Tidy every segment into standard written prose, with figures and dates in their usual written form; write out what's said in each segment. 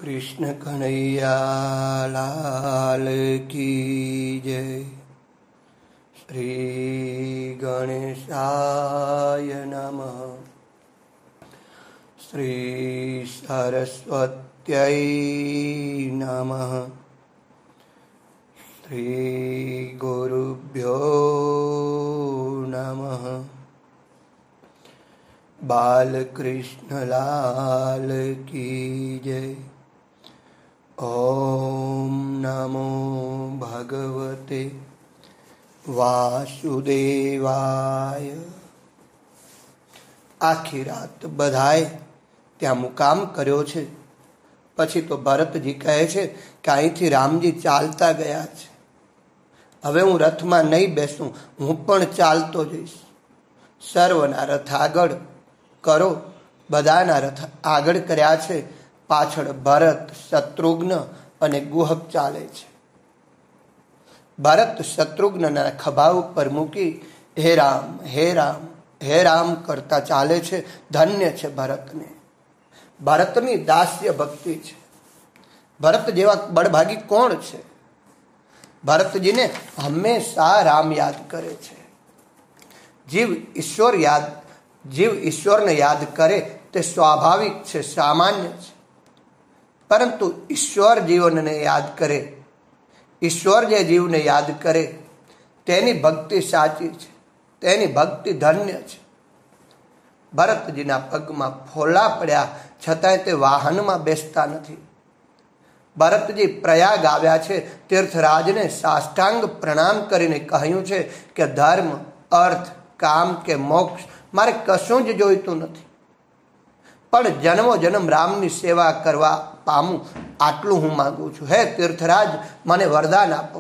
कृष्ण कन्हैया लाल की जय। श्री गणेशाय नमः। श्री सरस्वत्यै नमः। श्री गुरुभ्यो नमः। बालकृष्ण लाल की जय। ओम नमो भगवते वासुदेवाय। आखी रात बधाए ત્યાં મુકામ કર્યો છે। પછી તો ભરતજી કહે છે કે અહીંથી રામજી ચાલતા ગયા છે, હવે હું રથમાં નહીં બેસું, હું પણ ચાલતો જઈશ। સર્વના રથ આગળ કરો। બધાના રથ આગળ કર્યા છે। પાછળ ભરત, શત્રુઘ્ન અને ગુહક ચાલે છે। ભરત શત્રુઘ્નના ખભા ઉપર મૂકી હે રામ હે રામ હે રામ કરતા ચાલે છે। ધન્ય છે ભરતને। ભરતની દાસ્ય ભક્તિ છે। ભરત જેવા બળભાગી કોણ છે? ભરતજીને હંમેશા રામ યાદ કરે છે। જીવ ઈશ્વરને યાદ કરે તે સ્વાભાવિક છે, સામાન્ય છે। પરંતુ ઈશ્વર જીવનને યાદ કરે, ઈશ્વર જે જીવને યાદ કરે તેની ભક્તિ સાચી છે, તેની ભક્તિ ધન્ય છે। ભરતજીના પગમાં ફોલ્લા પડ્યા છતાંય તે વાહનમાં બેસતા નથી। ભરતજી પ્રયાગ આવ્યા છે। તીર્થરાજને સાષ્ટાંગ પ્રણામ કરીને કહ્યું છે કે ધર્મ, અર્થ, કામ કે મોક્ષ મારે કશું જ જોઈતું નથી, પણ જન્મો જન્મ રામની સેવા કરવા પામું આટલું હું માંગુ છું। હે તીર્થરાજ, મને વરદાન આપો।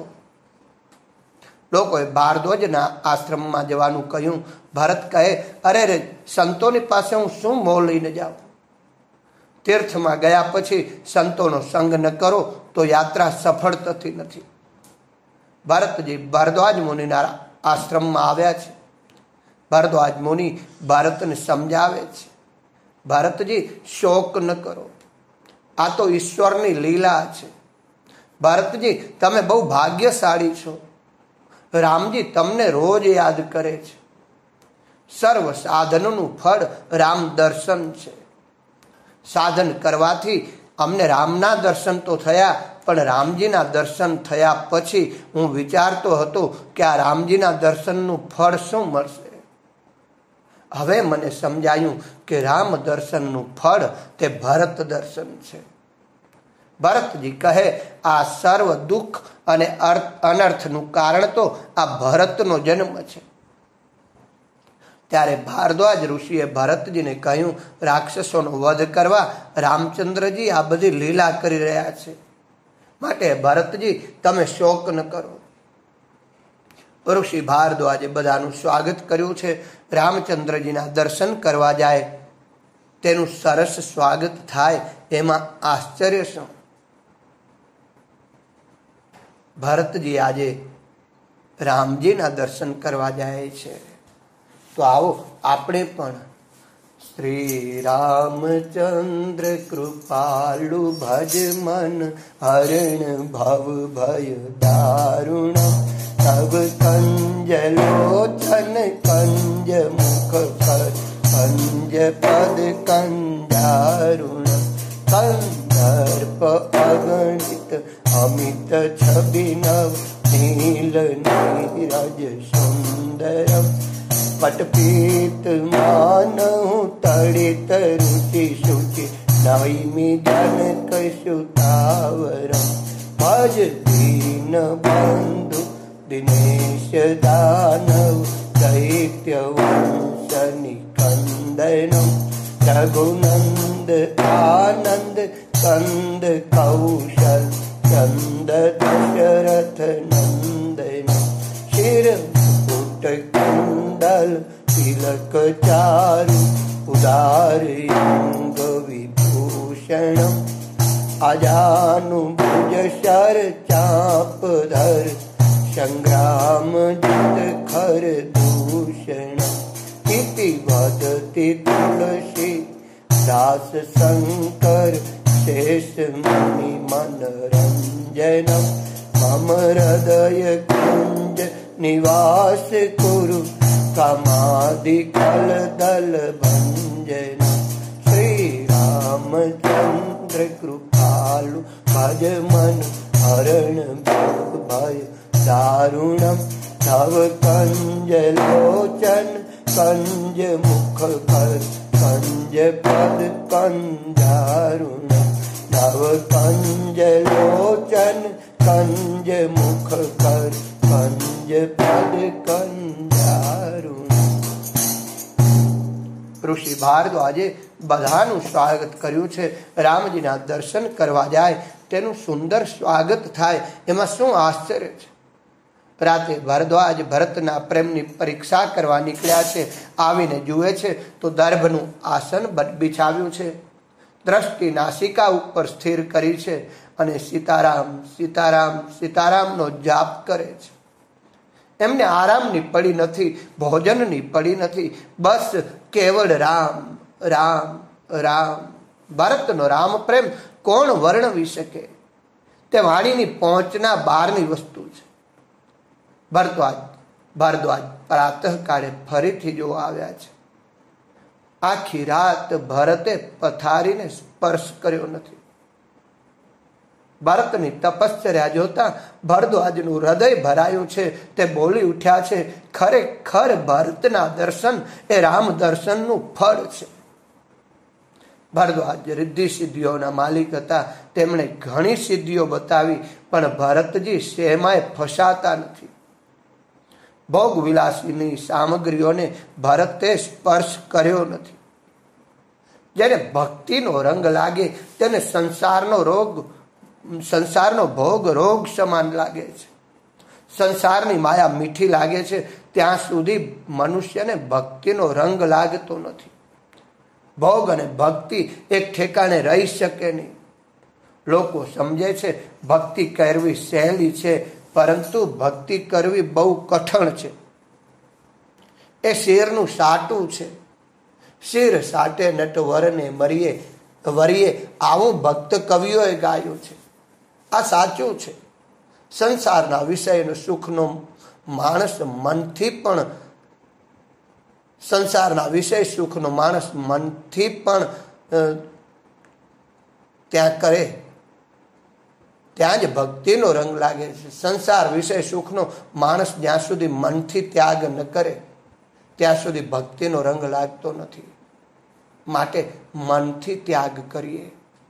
લોકોએ ભારદ્વાજના આશ્રમમાં જવાનું કહ્યું। ભરત કહે, અરે રે, સંતોની પાસે હું શું મોહ લઈને જાઉં? તીર્થમાં ગયા પછી સંતોનો સંગ ન કરો તો યાત્રા સફળ થતી નથી। ભરતજી ભારદ્વાજ મુનિના આશ્રમમાં આવ્યા છે। ભારદ્વાજ મુનિ ભારતને સમજાવે છે, ભરતજી શોક ન કરો, આ તો ઈશ્વરની લીલા છે। ભરતજી તમે બહુ ભાગ્યશાળી છો, રામજી તમને રોજ યાદ કરે છે। સર્વ સાધનોનું ફળ રામ દર્શન છે। સાધન કરવાથી અમને રામના દર્શન તો થયા, પણ રામજીના દર્શન થયા પછી હું વિચારતો હતો કે આ રામજીના દર્શનનું ફળ શું મળશે। હવે મને સમજાયું કે રામ દર્શનનું ફળ તે ભરત દર્શન છે। ભરતજી કહે, આ સર્વ દુઃખ અને અનર્થનું કારણ તો આ ભરતનો જન્મ છે। ત્યારે ભારદ્વાજ ઋષિએ ભરતજીને કહ્યું, રાક્ષસોનો વધ કરવા રામચંદ્રજી આ બધી લીલા કરી રહ્યા છે, માટે ભરતજી તમે શોક ન કરો। ઋષિ ભારદ્વાજે બધાનું સ્વાગત કર્યું છે। રામચંદ્રજીના દર્શન કરવા જાય તેનું સરસ સ્વાગત થાય એમાં આશ્ચર્ય શું? ભરતજી આજે રામજીના દર્શન કરવા જાય છે, તો આવો આપણે પણ શ્રી રામચંદ્ર કૃપાલુ ભજ મન હરણ ભવ ભય દારુણ તવ કંજ લોચન કંજ મુખ કંજ પદ કંજારુણ કંદર્પ અગણિત અમિત છબિનવ નીલ નીરજ સુંદરમ પટપીત માનહુ તડિત રુચિ શુચિ નૈમિ જનક સુતાવરમ ભજ દીન બંધુ દિનેશ દાનવ દૈત્ય વંશ નિકંદનમ રઘુનંદ આનંદ કંદ કૌશલ ચંદ દશરથ નંદન શિર મુકુટ કંડલ તિલક ચારુ ઉદાર અંગ વિભૂષણમ અજાનુભુજ શર ચાપધર સંગ્રામ જીત ખર દૂષણ ઇતિ વદતિ તુલસી દાસ શંકર शेष मुनि मनरंजनम मम हृदय कुंज निवास कुरु कामादि कल दल भंजन श्री रामचंद्र कृपालु भज मन हरण भय दारुणम तव कंज लोचन कंज मुख कर कंज पद कंजारुणम तव कंज लोचन कंज मुख कर कंज पद कंजारुणम। ऋषि भारद्वाजे બધાનું સ્વાગત કર્યું છે। રામજીના દર્શન કરવા જાય તેનું સુંદર સ્વાગત થાય એમાં શું આશ્ચર્ય છે। રાતે ભારદ્વાજ ભરતના પ્રેમની પરીક્ષા કરવા નીકળ્યા છે। આવીને જુએ છે તો દર્ભનું આસન બિછાવ્યું છે, દ્રષ્ટિ નાસિકા ઉપર સ્થિર કરી છે અને સીતારામ સીતારામ સીતારામનો જાપ કરે છે। એમને આરામની પડી નથી, ભોજનની પડી નથી, બસ કેવળ રામ રામ રામ। ભરતનો રામ પ્રેમ કોણ વર્ણવી શકે? તે વાણીની પહોંચના બહારની વસ્તુ છે। ભારદ્વાજ પ્રાતઃકાળે ફરીથી જોવા આવ્યા છે। આખી રાત ભરતે પથારીને સ્પર્શ કર્યો નથી। ભરતની તપશ્ચર્યા જોતા ભારદ્વાજનું હૃદય ભરાયું છે। તે બોલી ઉઠ્યા છે, ખરેખર ભરતના દર્શન એ રામ દર્શનનું ફળ છે। ભારદ્વાજ રિદ્ધિ સિદ્ધિઓના માલિક હતા। તેમણે ઘણી સિદ્ધિઓ બતાવી, પણ ભરતજી શેમાય ફસાતા નથી। ભોગ વિલાસીની સામગ્રીઓને ભરતે સ્પર્શ કર્યો નથી। જેને ભક્તિનો રંગ લાગે તેને સંસારનો ભોગ રોગ સમાન લાગે છે। સંસારની માયા મીઠી લાગે છે ત્યાં સુધી મનુષ્યને ભક્તિનો રંગ લાગતો નથી। ભોગ અને ભક્તિ એક ઠેકાણે રહી શકે નહીં। લોકો સમજે છે ભક્તિ કરવી સહેલી છે, પરંતુ ભક્તિ કરવી બહુ કઠણ છે। એ શેરનું સાટું છે। શિર સાટે નટવરને વરીએ આવું ભક્ત કવિઓએ ગાયું છે। આ સાચું છે। સંસારના વિષયનો સુખનો માણસ મનથી પણ ત્યાં કરે ત્યાં જ ભક્તિનો રંગ લાગે છે। સંસાર વિષય સુખનો માણસ જ્યાં સુધી મનથી ત્યાગ ન કરે ત્યાં સુધી ભક્તિનો રંગ લાગતો નથી। માટે મનથી ત્યાગ કરીએ।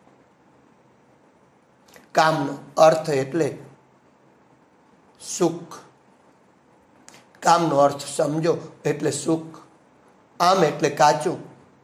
કામનો અર્થ એટલે સુખ। કામનો અર્થ સમજો એટલે સુખ। આમ એટલે કાચું।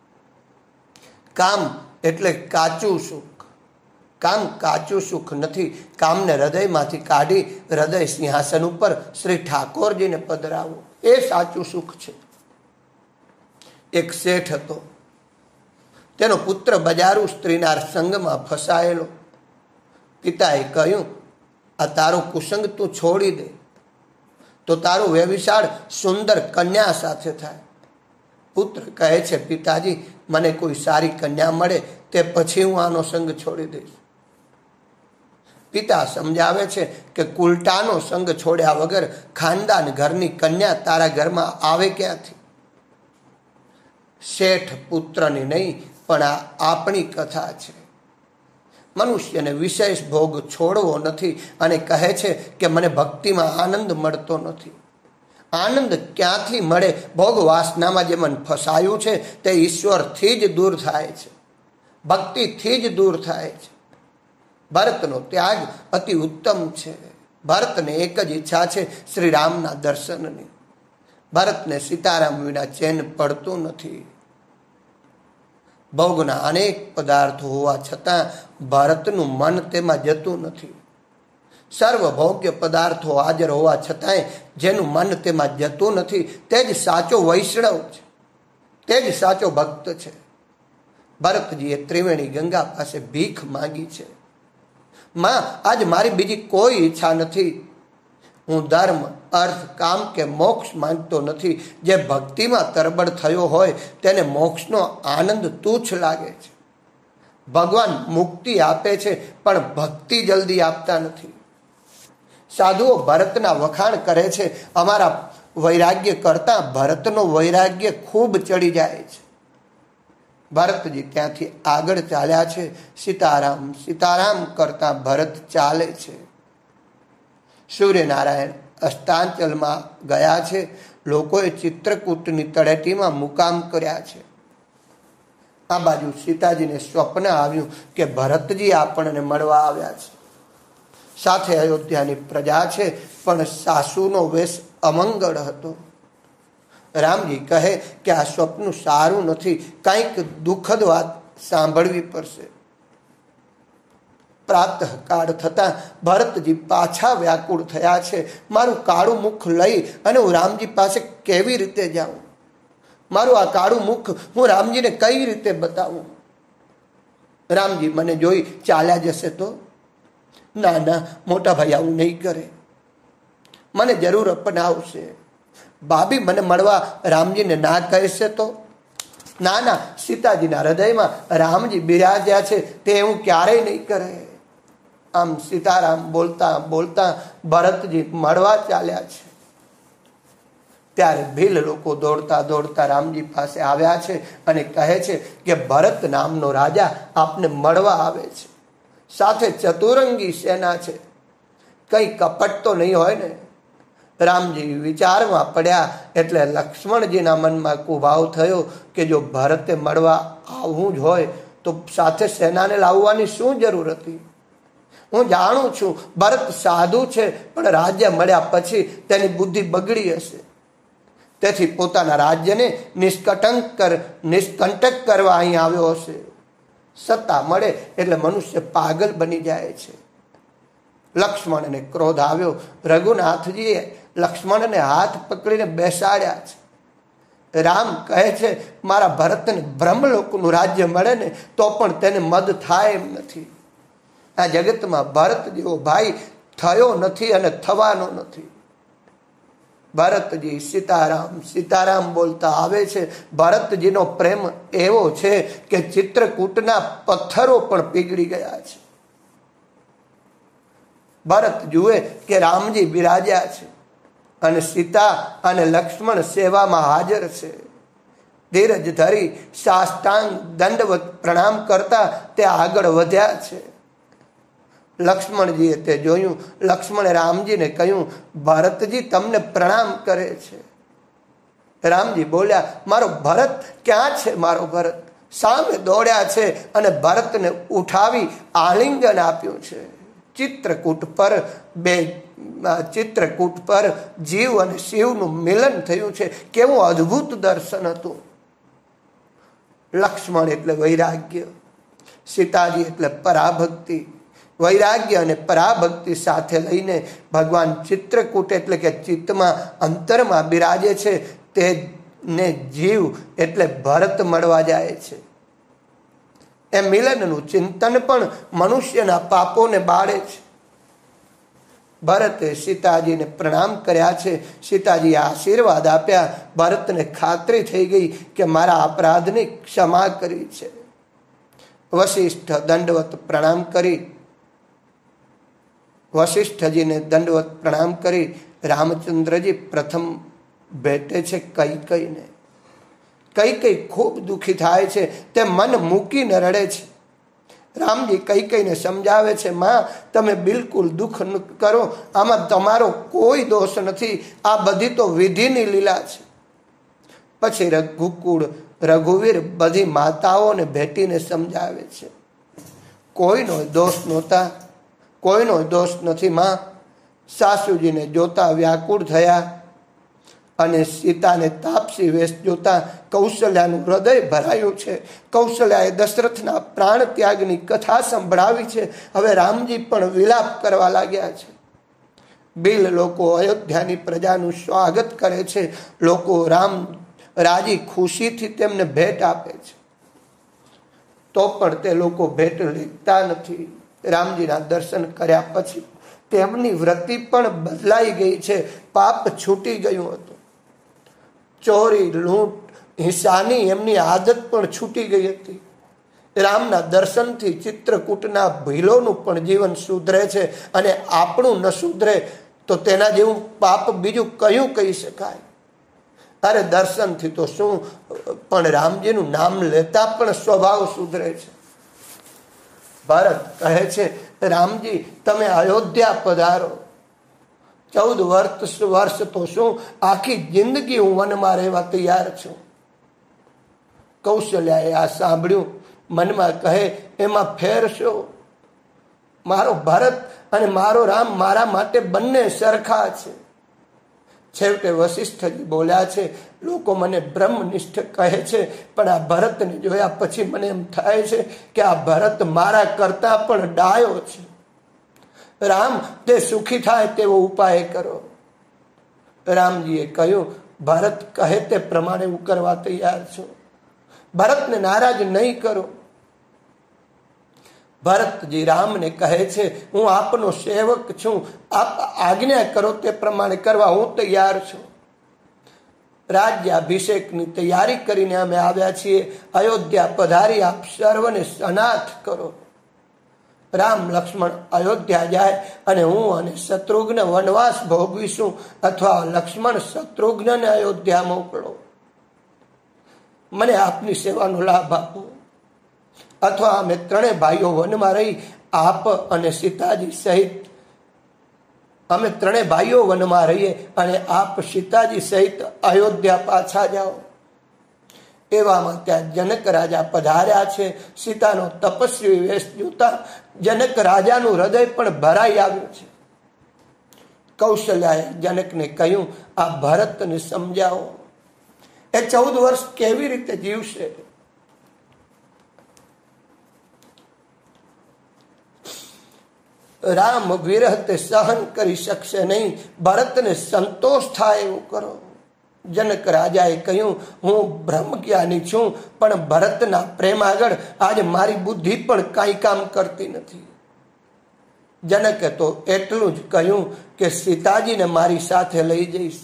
કામ એટલે કાચું સુખ। કામ કાચું સુખ નથી। કામને હૃદયમાંથી કાઢી હૃદય સિંહાસન ઉપર શ્રી ઠાકોરજીને પધરાવવું એ સાચું સુખ છે। એક શેઠ હતો, તેનો પુત્ર બજારુ સ્ત્રીના સંગમાં ફસાયેલો। પિતાએ કહ્યું, આ તારો કુસંગ તું છોડી દે તો તારું વ્યભિચાર સુંદર કન્યા સાથે થાય। પુત્ર કહે છે, પિતાજી મને કોઈ સારી કન્યા મળે તે પછી હું આનો સંગ છોડી દઈશ। પિતા સમજાવે છે કે કુલટાનો સંગ છોડ્યા વગર ખાનદાન ઘરની કન્યા તારા ઘરમાં આવે ક્યાંથી? શેઠ પુત્રની નહીં પણ આ આપણી કથા છે। મનુષ્યને વિશેષ ભોગ છોડવો નથી અને કહે છે કે મને ભક્તિમાં આનંદ મળતો નથી। આનંદ ક્યાંથી મળે? ભોગ વાસનામાં જે મન ફસાયું છે તે ઈશ્વરથી જ દૂર થાય છે, ભક્તિથી જ દૂર થાય છે। ભરતનો ત્યાગ અતિ ઉત્તમ છે। ભરતને એક જ ઈચ્છા છે શ્રી રામના દર્શનની। ભરતને સીતારામ વિના ચેન પડતું નથી। ભોગના અનેક પદાર્થો હોવા છતાં ભરતનું મન તેમાં જતું નથી। સર્વ ભોગ્ય પદાર્થો હાજર હોવા છતાંય જેનું મન તેમાં જતું નથી તે જ સાચો વૈષ્ણવ છે, તે જ સાચો ભક્ત છે। ભરતજીએ ત્રિવેણી ગંગા પાસે ભીખ માંગી છે, માં આજ મારી બીજી કોઈ ઈચ્છા નથી। હું ધર્મ, અર્થ, કામ કે મોક્ષ માંગતો નથી। જે ભક્તિમાં તરબડ થયો હોય તેને મોક્ષનો આનંદ તુચ્છ લાગે છે। ભગવાન મુક્તિ આપે છે પણ ભક્તિ જલ્દી આપતા નથી. સાધુઓ ભરતના વખાણ કરે છે, અમારા વૈરાગ્ય કરતા ભરતનો વૈરાગ્ય ખૂબ ચડી જાય છે. ભરતજી ત્યાંથી આગળ ચાલ્યા છે. સીતારામ સીતારામ કરતા ભરત ચાલે છે. સૂર્યનારાયણ અસ્તાંચલમાં ગયા છે. લોકોએ ચિત્રકૂટની તળેટીમાં મુકામ કર્યા છે. આ બાજુ સીતાજીને સ્વપ્ન આવ્યું કે ભરતજી આપણને મળવા આવ્યા છે. સાથે અયોધ્યાની પ્રજા છે, પણ સાસુનો વેશ અમંગળ હતો. રામજી કહે કે આ સ્વપ્ન સારું નથી, કંઈક દુઃખદ વાત સાંભળવી પડશે. પ્રાતઃકાળ થતા ભરતજી પાછા વ્યાકુળ થયા છે. મારું કાળું મુખ લઈ અને હું રામજી પાસે કેવી રીતે જાઉં? મારું આ કાળું મુખ હું રામજીને કઈ રીતે બતાવું? રામજી મને જોઈ ચાલ્યા જશે તો? ના ના મોટા ભાઈ આવું નહીં કરે, મને જરૂર અપનાવશે. ભાભી મને મળવા રામજીને ના કહેશે તો? ના ના, સીતાજીના હૃદયમાં રામજી બિરાજ્યા છે, તે હું ક્યારેય નહીં કરે. આમ સીતારામ બોલતા બોલતા ભરતજી મળવા ચાલ્યા છે. ત્યારે ભીલ લોકો દોડતા દોડતા રામજી પાસે આવ્યા છે અને કહે છે કે ભરત નામનો રાજા આપને મળવા આવે છે. સાથે ચતુરંગી સેના છે, કઈ કપટ તો નહીં હોય ને? રામજી વિચારમાં પડ્યા એટલે લક્ષ્મણજીના મનમાં કુભાવ થયો કે જો ભરતે મળવા આવવું જ હોય તો સાથે સેનાને લાવવાની શું જરૂર હતી? હું જાણું છું ભરત સાધુ છે, પણ રાજ્ય મળ્યા પછી તેની બુદ્ધિ બગડી હશે. તેથી પોતાના રાજ્યને નિષ્કંટક કરવા અહીં આવ્યો હશે. સત્તા મળે એટલે મનુષ્ય પાગલ બની જાય છે. લક્ષ્મણને ક્રોધ આવ્યો. રઘુનાથજીએ લક્ષ્મણને હાથ પકડીને બેસાડ્યા છે. રામ કહે છે મારા ભરતને બ્રહ્મલોકનું રાજ્ય મળે ને તો પણ તેને મદ થાય એમ નથી. આ જગતમાં ભરત જેવો ભાઈ થયો નથી અને થવાનો નથી. ભરતજી સીતારામ સીતારામ બોલતા આવે છે. ભરતજીનો પ્રેમ એવો છે કે ચિત્રકૂટના પથ્થરો પણ પીગળી ગયા છે. ભરત જુએ કે રામજી બિરાજ્યા છે અને સીતા અને લક્ષ્મણ સેવામાં હાજર છે. ધીરજ ધરી સાષ્ટાંગ દંડવત પ્રણામ કરતા તે આગળ વધ્યા છે. લક્ષ્મણજીએ તે જોયું. લક્ષ્મણે રામજીને કહ્યું ભરતજી તમને પ્રણામ કરે છે. રામજી બોલ્યા મારો ભરત ક્યાં છે? મારો ભરત સામે દોડ્યા છે અને ભરતને ઉઠાવી આલિંગન આપ્યું છે. ચિત્રકૂટ પર જીવ અને શિવનું મિલન થયું છે. કેવું અદ્ભુત દર્શન હતું. લક્ષ્મણ એટલે વૈરાગ્ય, સીતાજી એટલે પરાભક્તિ. વૈરાગ્ય અને પરાભક્તિ સાથે લઈને ભગવાન ચિત્રકૂટ એટલે કે ચિત્તમાં અંતરમાં બિરાજે છે. તેને જીવ એટલે ભરત મળવા જાય છે. એ મિલનનું ચિંતન પણ મનુષ્યના પાપોને બાળે છે. ભરતે સીતાજીને પ્રણામ કર્યા છે. સીતાજીએ આશીર્વાદ આપ્યા. ભરતને ખાતરી થઈ ગઈ કે મારા અપરાધની ક્ષમા કરી છે. વશિષ્ઠ દંડવત પ્રણામ કરી વશિષ્ઠજીને દંડવત પ્રણામ કરી રામચંદ્રજી પ્રથમ ભેટે છે કૈકેયીને. કૈકેયી ખૂબ દુઃખી થાય છે. તે મન મૂકીને રડે છે. રામજી કૈકેયીને સમજાવે છે માં તમે બિલકુલ દુઃખ ન કરો, આમાં તમારો કોઈ દોષ નથી. આ બધી તો વિધિની લીલા છે. પછી રઘુવીર બધી માતાઓને ભેટીને સમજાવે છે કોઈનો દોષ નહોતા, કોઈનો દોષ નથી માં. સાસુજીને જોતા વ્યાકુળ થયા અને સીતાને તાપસી વેશ જોતા કૌશલ્યાનું હૃદય ભરાયું છે. કૌશલ્યાએ દશરથના પ્રાણ ત્યાગની કથા સંભળાવી છે. હવે રામજી પણ વિલાપ કરવા લાગ્યા છે. બિલ લોકો અયોધ્યાની પ્રજાનું સ્વાગત કરે છે. લોકો રામ રાજી ખુશીથી તેમને ભેટ આપે છે. તો પણ તે લોકો ભેટ લેતા નથી. રામજીના દર્શન કર્યા પછી તેમની વૃત્તિ પણ બદલાઈ ગઈ છે. પાપ છૂટી ગયું હતું. ચોરી, લૂંટ, હિંસાની એમની આદત પણ છૂટી ગઈ હતી. રામના દર્શનથી ચિત્રકૂટના ભીલોનું પણ જીવન સુધરે છે, અને આપણું ન સુધરે તો તેના જેવું પાપ બીજું કયું કહી શકાય? અરે દર્શનથી તો શું, પણ રામજીનું નામ લેતા પણ સ્વભાવ સુધરે છે. ભરત કહે છે, રામજી તમે અયોધ્યા પધારો. 14 વર્ષ તો શું, આખી જિંદગી હું વનમાં રહેવા તૈયાર છું. કૌશલ્યાએ આ સાંભળ્યું, મનમાં કહે, એમાં ફેર શો? મારો ભરત અને મારો રામ મારા માટે બંને સરખા છે. છેવટે વશિષ્ઠજી બોલ્યા છે, લોકો મને બ્રહ્મનિષ્ઠ કહે છે, પણ આ ભરતને જોયા પછી મને એમ થાય છે કે આ ભરત મારા કરતા પણ ડાયો છે. રામ તે સુખી થાય તેવો ઉપાય કરો. રામજીએ કહ્યું, ભરત કહે તે પ્રમાણે હું કરવા તૈયાર છું. ભરતને નારાજ નહીં કરો. ભરતજી રામને કહે છે, હું આપનો સેવક છું, આપ આજ્ઞા કરો તે પ્રમાણે કરવા હું તૈયાર છું. રાજ્યાભિષેકની તૈયારી કરીને અમે આવ્યા છીએ. અયોધ્યા પધારી આપ સર્વને સનાથ કરો. રામ લક્ષ્મણ અયોધ્યા જાય અને હું અને શત્રુઘ્ન વનવાસ ભોગવીશું, અથવા લક્ષ્મણ શત્રુઘ્નને અયોધ્યા મોકલો. મને આપની સેવાનો લાભ આપો, અથવા અમે ત્રણેય ભાઈઓ વનમાં રહી આપ અને સીતાજી સહિત અમે ત્રણેય ભાઈઓ વનમાં રહીએ અને આપ સીતાજી સહિત અયોધ્યા પાછા જાઓ. એવામાં ત્યાં જનક રાજા પધાર્યા છે. સીતાનો તપસ્વી વેશ જોતા જનક રાજાનું હૃદય પણ ભરાઈ આવ્યું છે. કૌશલ્યાએ જનકને કહ્યું, આ ભરતને સમજાવો, એ 14 વર્ષ કેવી રીતે જીવશે? રામ વિરહ તે સહન કરી શકશે નહીં, ભરતને સંતોષ થાય એવું કરો. જનક રાજાએ કહ્યું, હું બ્રહ્મજ્ઞાની છું, પણ ભરતના પ્રેમ આગળ આજે મારી બુદ્ધિ પણ કાંઈ કામ કરતી નથી. જનકે તો એટલું જ કહ્યું કે સીતાજીને મારી સાથે લઈ જઈશ.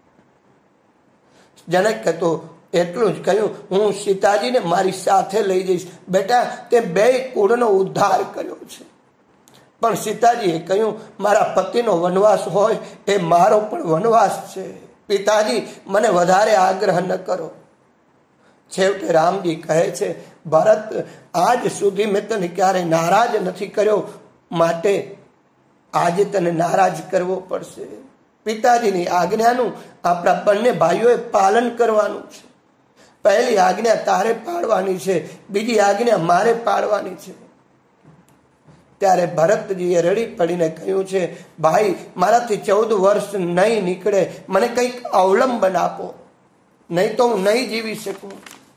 જનકે તો એટલું જ કહ્યું, હું સીતાજીને મારી સાથે લઈ જઈશ. બેટા, તે 2 કુળનો ઉદ્ધાર કર્યો છે. પણ સીતાજીએ કહ્યું, મારા પતિનો વનવાસ હોય એ મારો પણ વનવાસ છે. પિતાજી, મને વધારે આગ્રહ ન કરો. છેવટે રામજી કહે છે, ભરત, આજ સુધી મેં તને ક્યારેય નારાજ નથી કર્યો, માટે આજે તને નારાજ કરવો પડશે. પિતાજીની આજ્ઞાનું આપણા બંને ભાઈઓએ પાલન કરવાનું છે. પહેલી આજ્ઞા તારે પાડવાની છે, બીજી આજ્ઞા મારે પાડવાની છે. ત્યારે ભરતજીએ રડી પડીને કહ્યું છે, ભાઈ, મારાથી 14 વર્ષ નહીં નીકળે, મને કંઈક અવલંબન આપો, નહીં તો હું નહીં જીવી શકું.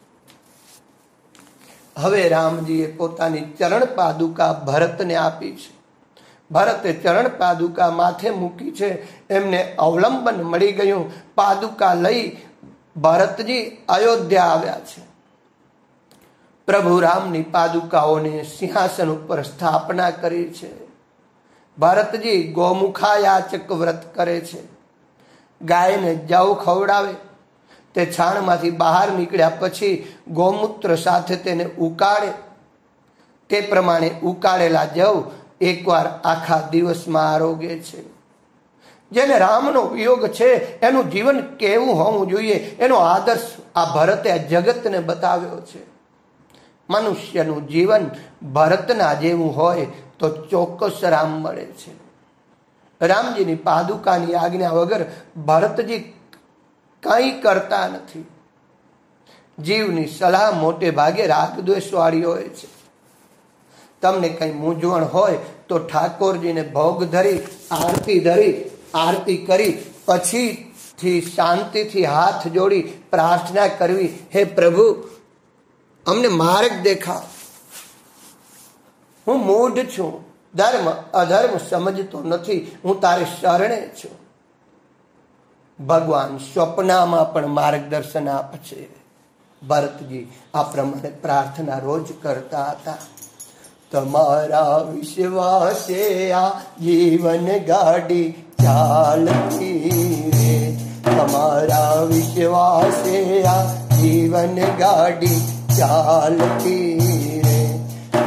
હવે રામજીએ પોતાની ચરણ પાદુકા ભરતને આપી છે. ભરતે ચરણ પાદુકા માથે મૂકી છે. એમને અવલંબન મળી ગયું. પાદુકા લઈ ભરતજી અયોધ્યા આવ્યા છે. પ્રભુ રામની પાદુકાઓને સિંહાસન ઉપર સ્થાપના કરી છે. ભરતજી ગોમુખાયાચક વ્રત કરે છે. ગાયને જવ ખવડાવે, તે છાણમાંથી બહાર નીકળ્યા પછી ગોમૂત્ર સાથે તેને ઉકાળે. તે પ્રમાણે ઉકાળેલા જવ એકવાર આખા દિવસમાં આરોગે છે. જેને રામનો વિયોગ છે એનું જીવન કેવું હોવું જોઈએ, એનો આદર્શ આ ભરતે આ જગતને બતાવ્યો છે. મનુષ્યનું જીવન ભરતના જેવું હોય તો ચોક્કસ રામ મળે છે. રામજીની પાદુકાની આજ્ઞા વગર ભરતજી કંઈ કરતા નથી. જીવની સલાહ મોટે ભાગે રાગદ્વેષ વાળી હોય છે. તમને કંઈ મૂંઝવણ હોય તો ઠાકોરજીને ભોગ ધરી આરતી કરી પછીથી શાંતિથી હાથ જોડી પ્રાર્થના કરવી, હે પ્રભુ, અમને માર્ગ દેખાવ. હું મૂઢ છું, ધર્મ અધર્મ સમજતો નથી, હું તારે શરણે છું. ભગવાન સ્વપ્નમાં પણ માર્ગદર્શન આપે છે. ભરતજી આ પ્રમાણે પ્રાર્થના રોજ કરતા હતા. તમારા વિશ્વાસે આ જીવન ગાડી ચાલતી રે, તમારા વિશ્વાસે આ જીવન ગાડી ચાલતી રે.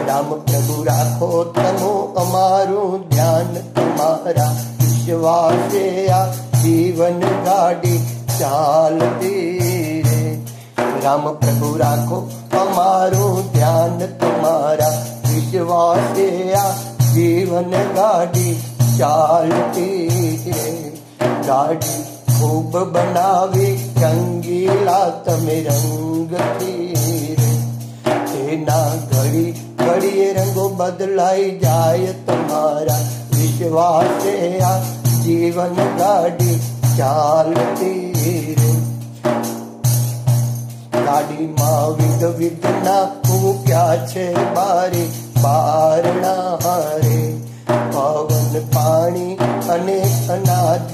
राम प्रभु राखो तमो अमारू ध्यान तुम्हारा विश्वासे आ जीवन गाड़ी चालती रे। राम प्रभु राखो अमारू ध्यान तुम्हारा विश्वासे आ जीवन गाड़ी चालती रे। गाड़ी खूब बनावी रंगीला तमे रंग थी रे। तेना घड़ी घड़िए रंगो बदलाई जाय तुम्हारा विश्वास आ जीवन गाड़ी चालती रे। गाड़ी मां विध विधना क्या छे बारी बारणा रे। पवन पानी अने अनाज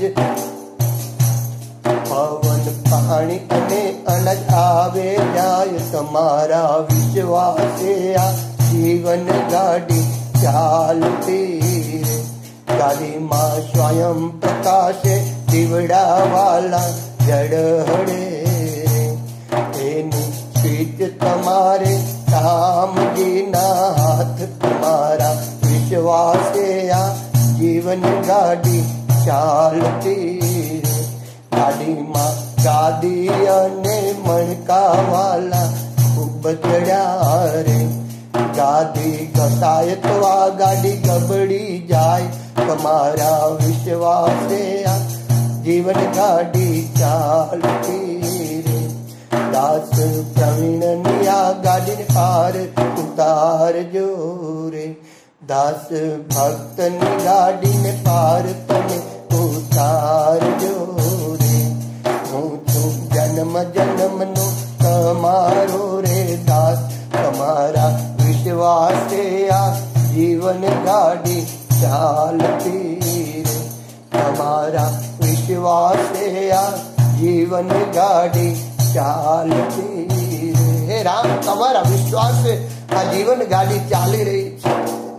पवन पानी अने अनाज आवे जाय तुम्हारा विश्वास आ जीवन गाड़ी चालती रे। गाड़ी मां स्वयं प्रकाशे दीवड़ा वाला जड़हड़े एनी स्वीच तुम्हारे राम जी ना हाथ तुम्हारा विश्वास आ जीवन गाड़ी चालती रे। गाड़ी मां गादी अने मणका वाला खूब चढ़ा रे। गादी घसाय तो आ गाड़ी गबड़ी जाए तुम्हारा विश्वास आ जीवन गाड़ी चालती रे। दास प्रवीण निया गाड़ी पार उतार जो रे। दास भक्त नि गाड़ी ने पार तने उतार जो रे। हूँ छू जन्म जन्म नो तमारो रे दास तुम्हारा विश्वास आ जीवन गाड़ी चालती रे। तुम्हारा विश्वास आ जीवन गाड़ी चालती रे। हे राम तुम्हारा विश्वास से आ जीवन गाड़ी चाली रही है।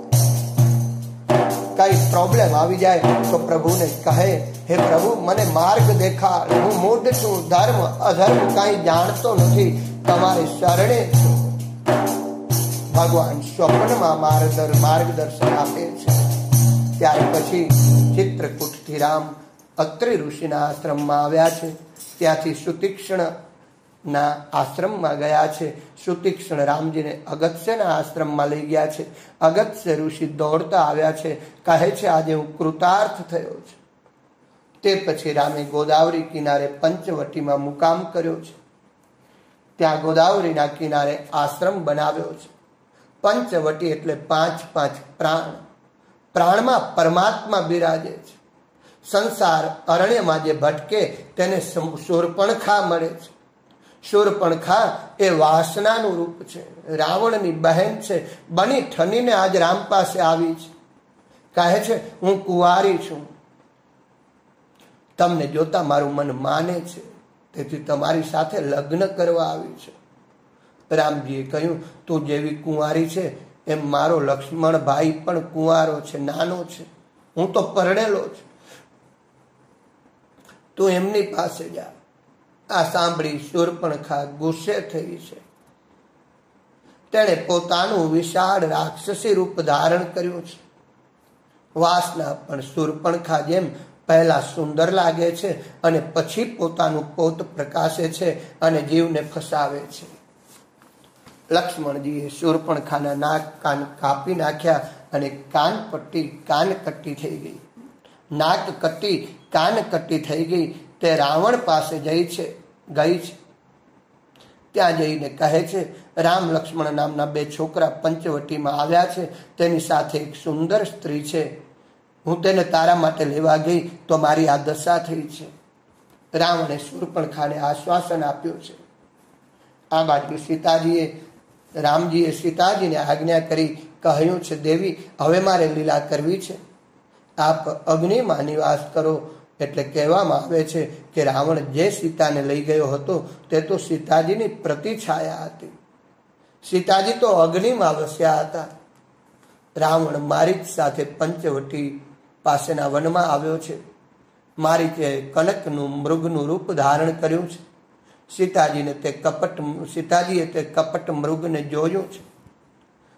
कई प्रॉब्लम આવી જાય તો પ્રભુને કહે હે પ્રભુ મને માર્ગ દેખાડ હું મૂઢ છું ધર્મ અધર્મ કાંઈ જાણતો નથી તમારી શરણે છું। ભગવાન સ્વપ્નમાં માર્ગદર્શન આપે છે। ત્યાર પછી ચિત્રકૂટથી રામ અત્રિ ઋષિના આશ્રમમાં આવ્યા છે। ત્યાંથી સુતીક્ષ્ણ ના આશ્રમમાં ગયા છે। સુતીક્ષ્ણ રામજીને અગત્યના આશ્રમમાં લઈ ગયા છે। અગત્ય ઋષિ દોડતા આવ્યા છે, કહે છે આજે હું કૃતાર્થ થયો છે। તે પછી રામે ગોદાવરી કિનારે પંચવટીમાં મુકામ કર્યો છે। ત્યાં ગોદાવરીના કિનારે આશ્રમ બનાવ્યો છે। પંચવટી એટલે 5 પ્રાણ, પ્રાણમાં પરમાત્મા બિરાજે છે। સંસાર અરણ્યમાં જે ભટકે તેને શૂર્પણખા મળે છે। શૂર્પણખા એ વાસનાનું રૂપ છે, રાવણની બહેન છે। બની ઠનીને આજ રામ પાસે આવી છે, કહે છે હું કુંવારી છું, તમને જોતા મારું મન માને છે, તેથી તમારી સાથે લગ્ન કરવા આવી છે। રામજીએ કહ્યું તું જેવી કુંવારી છે એમ મારો લક્ષ્મણ ભાઈ પણ કુંવારો છે, નાનો છે, હું તો પરણેલો છું, તું એમની પાસે જા। આ સાંભળી શૂર્પણખા ગુસ્સે થઈ છે। તેણે પોતાનું વિશાળ રાક્ષસી રૂપ ધારણ કર્યું છે। વાસના પણ શૂર્પણખા જેમ પહેલા સુંદર લાગે છે અને પછી પોતાનું પોત પ્રકાશે છે અને જીવને ફસાવે છે। લક્ષ્મણજીએ શૂર્પણખાના નાક કાન કાપી નાખ્યા અને કાન કટ્ટી થઈ ગઈ। નાક કટ્ટી કાન કટ્ટી થઈ ગઈ। તે રાવણ પાસે ગઈ છે। ત્યાં જઈને કહે છે રામ લક્ષ્મણ નામના 2 છોકરા પંચવટીમાં આવ્યા છે, તેની સાથે એક સુંદર સ્ત્રી છે, હું તેને તારા માટે લેવા ગઈ તો મારી આ દશા થઈ છે। રાવણે શૂર્પણખાને આશ્વાસન આપ્યું છે। આ બાજુ રામજીએ સીતાજીને આજ્ઞા કરી કહ્યું છે દેવી હવે મારે લીલા કરવી છે, આપ અગ્નિમાં નિવાસ કરો। એટલે કહેવામાં આવે છે કે રાવણ જે સીતાને લઈ ગયો હતો તે તો સીતાજીની પ્રતિછાયા હતી, સીતાજી તો અગ્નિમાં વસ્યા હતા। રાવણ મારીચ સાથે પંચવટી પાસેના વનમાં આવ્યો છે। મારીચે કનકનું મૃગનું રૂપ ધારણ કર્યું છે। સીતાજીએ તે કપટ મૃગને જોયું છે।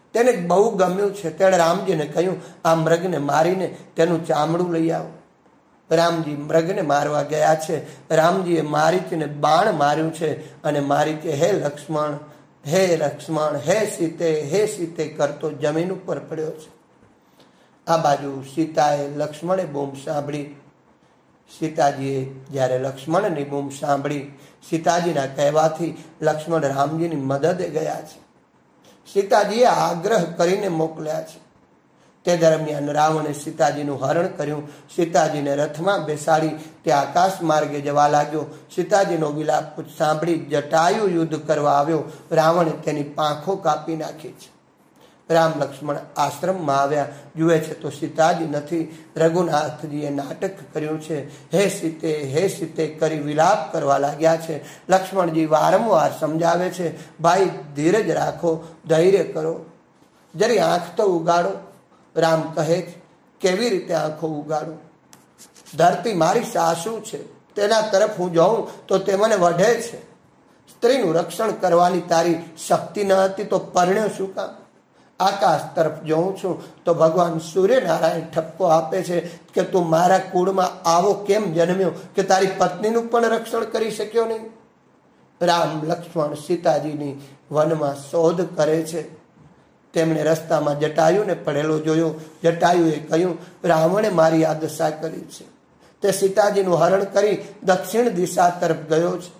તેને બહુ ગમ્યું છે. તેણે રામજીને કહ્યું, આ મૃગને મારીને તેનું ચામડું લઈ આવો. રામજી મૃગને મારવા ગયા છે. રામજીએ મારીચને બાણ માર્યું છે અને મારીચે હે લક્ષ્મણ, હે લક્ષ્મણ, હે સીતે, હે સીતે કરતો જમીન ઉપર પડ્યો છે. આ બાજુ સીતાએ લક્ષ્મણે બૂમ સાંભળી. સીતાજીએ જ્યારે લક્ષ્મણની બૂમ સાંભળી, સીતાજીના કહેવાથી લક્ષ્મણ રામજીની મદદે ગયા છે. સીતાજીએ આગ્રહ કરીને મોકલ્યા છે. તે દરમિયાન રાવણે સીતાજીનું હરણ કર્યું. સીતાજીને રથમાં બેસાડી તે આકાશ માર્ગે જવા લાગ્યો. સીતાજીનો વિલાપ સાંભળી જટાયુ યુદ્ધ કરવા આવ્યો. રાવણે તેની પાંખો કાપી નાખી છે. રામ લક્ષ્મણ આશ્રમમાં આવ્યા. જુએ છે તો સીતાજી નથી. રઘુનાથજીએ નાટક કર્યું છે. હે સીતે, હે સીતે કરી વિલાપ કરવા લાગ્યા છે. લક્ષ્મણજી વારંવાર સમજાવે છે, ભાઈ ધીરજ રાખો, ધૈર્ય કરો, જરી આંખ તો ઉગાડો. રામ કહે, કેવી રીતે આંખો ઉગાડો? ધરતી મારી સાસુ છે, તેના તરફ હું જાઉં તો તે મને વઢે છે. સ્ત્રીનું રક્ષણ કરવાની તારી શક્તિ ન હતી તો પરણ્યો શું કામ? આકાશ તરફ જોઉં છું તો ભગવાન સૂર્યનારાયણ ઠપકો આપે છે કે તું મારા કુળમાં આવો કેમ જન્મ્યો કે તારી પત્નીનું પણ રક્ષણ કરી શક્યો નહીં. રામ લક્ષ્મણ સીતાજીની વનમાં શોધ કરે છે. તેમણે રસ્તામાં જટાયુને પડેલો જોયો. જટાયુએ કહ્યું, રાવણે મારી આ દશા કરી છે. તે સીતાજીનું હરણ કરી દક્ષિણ દિશા તરફ ગયો છે.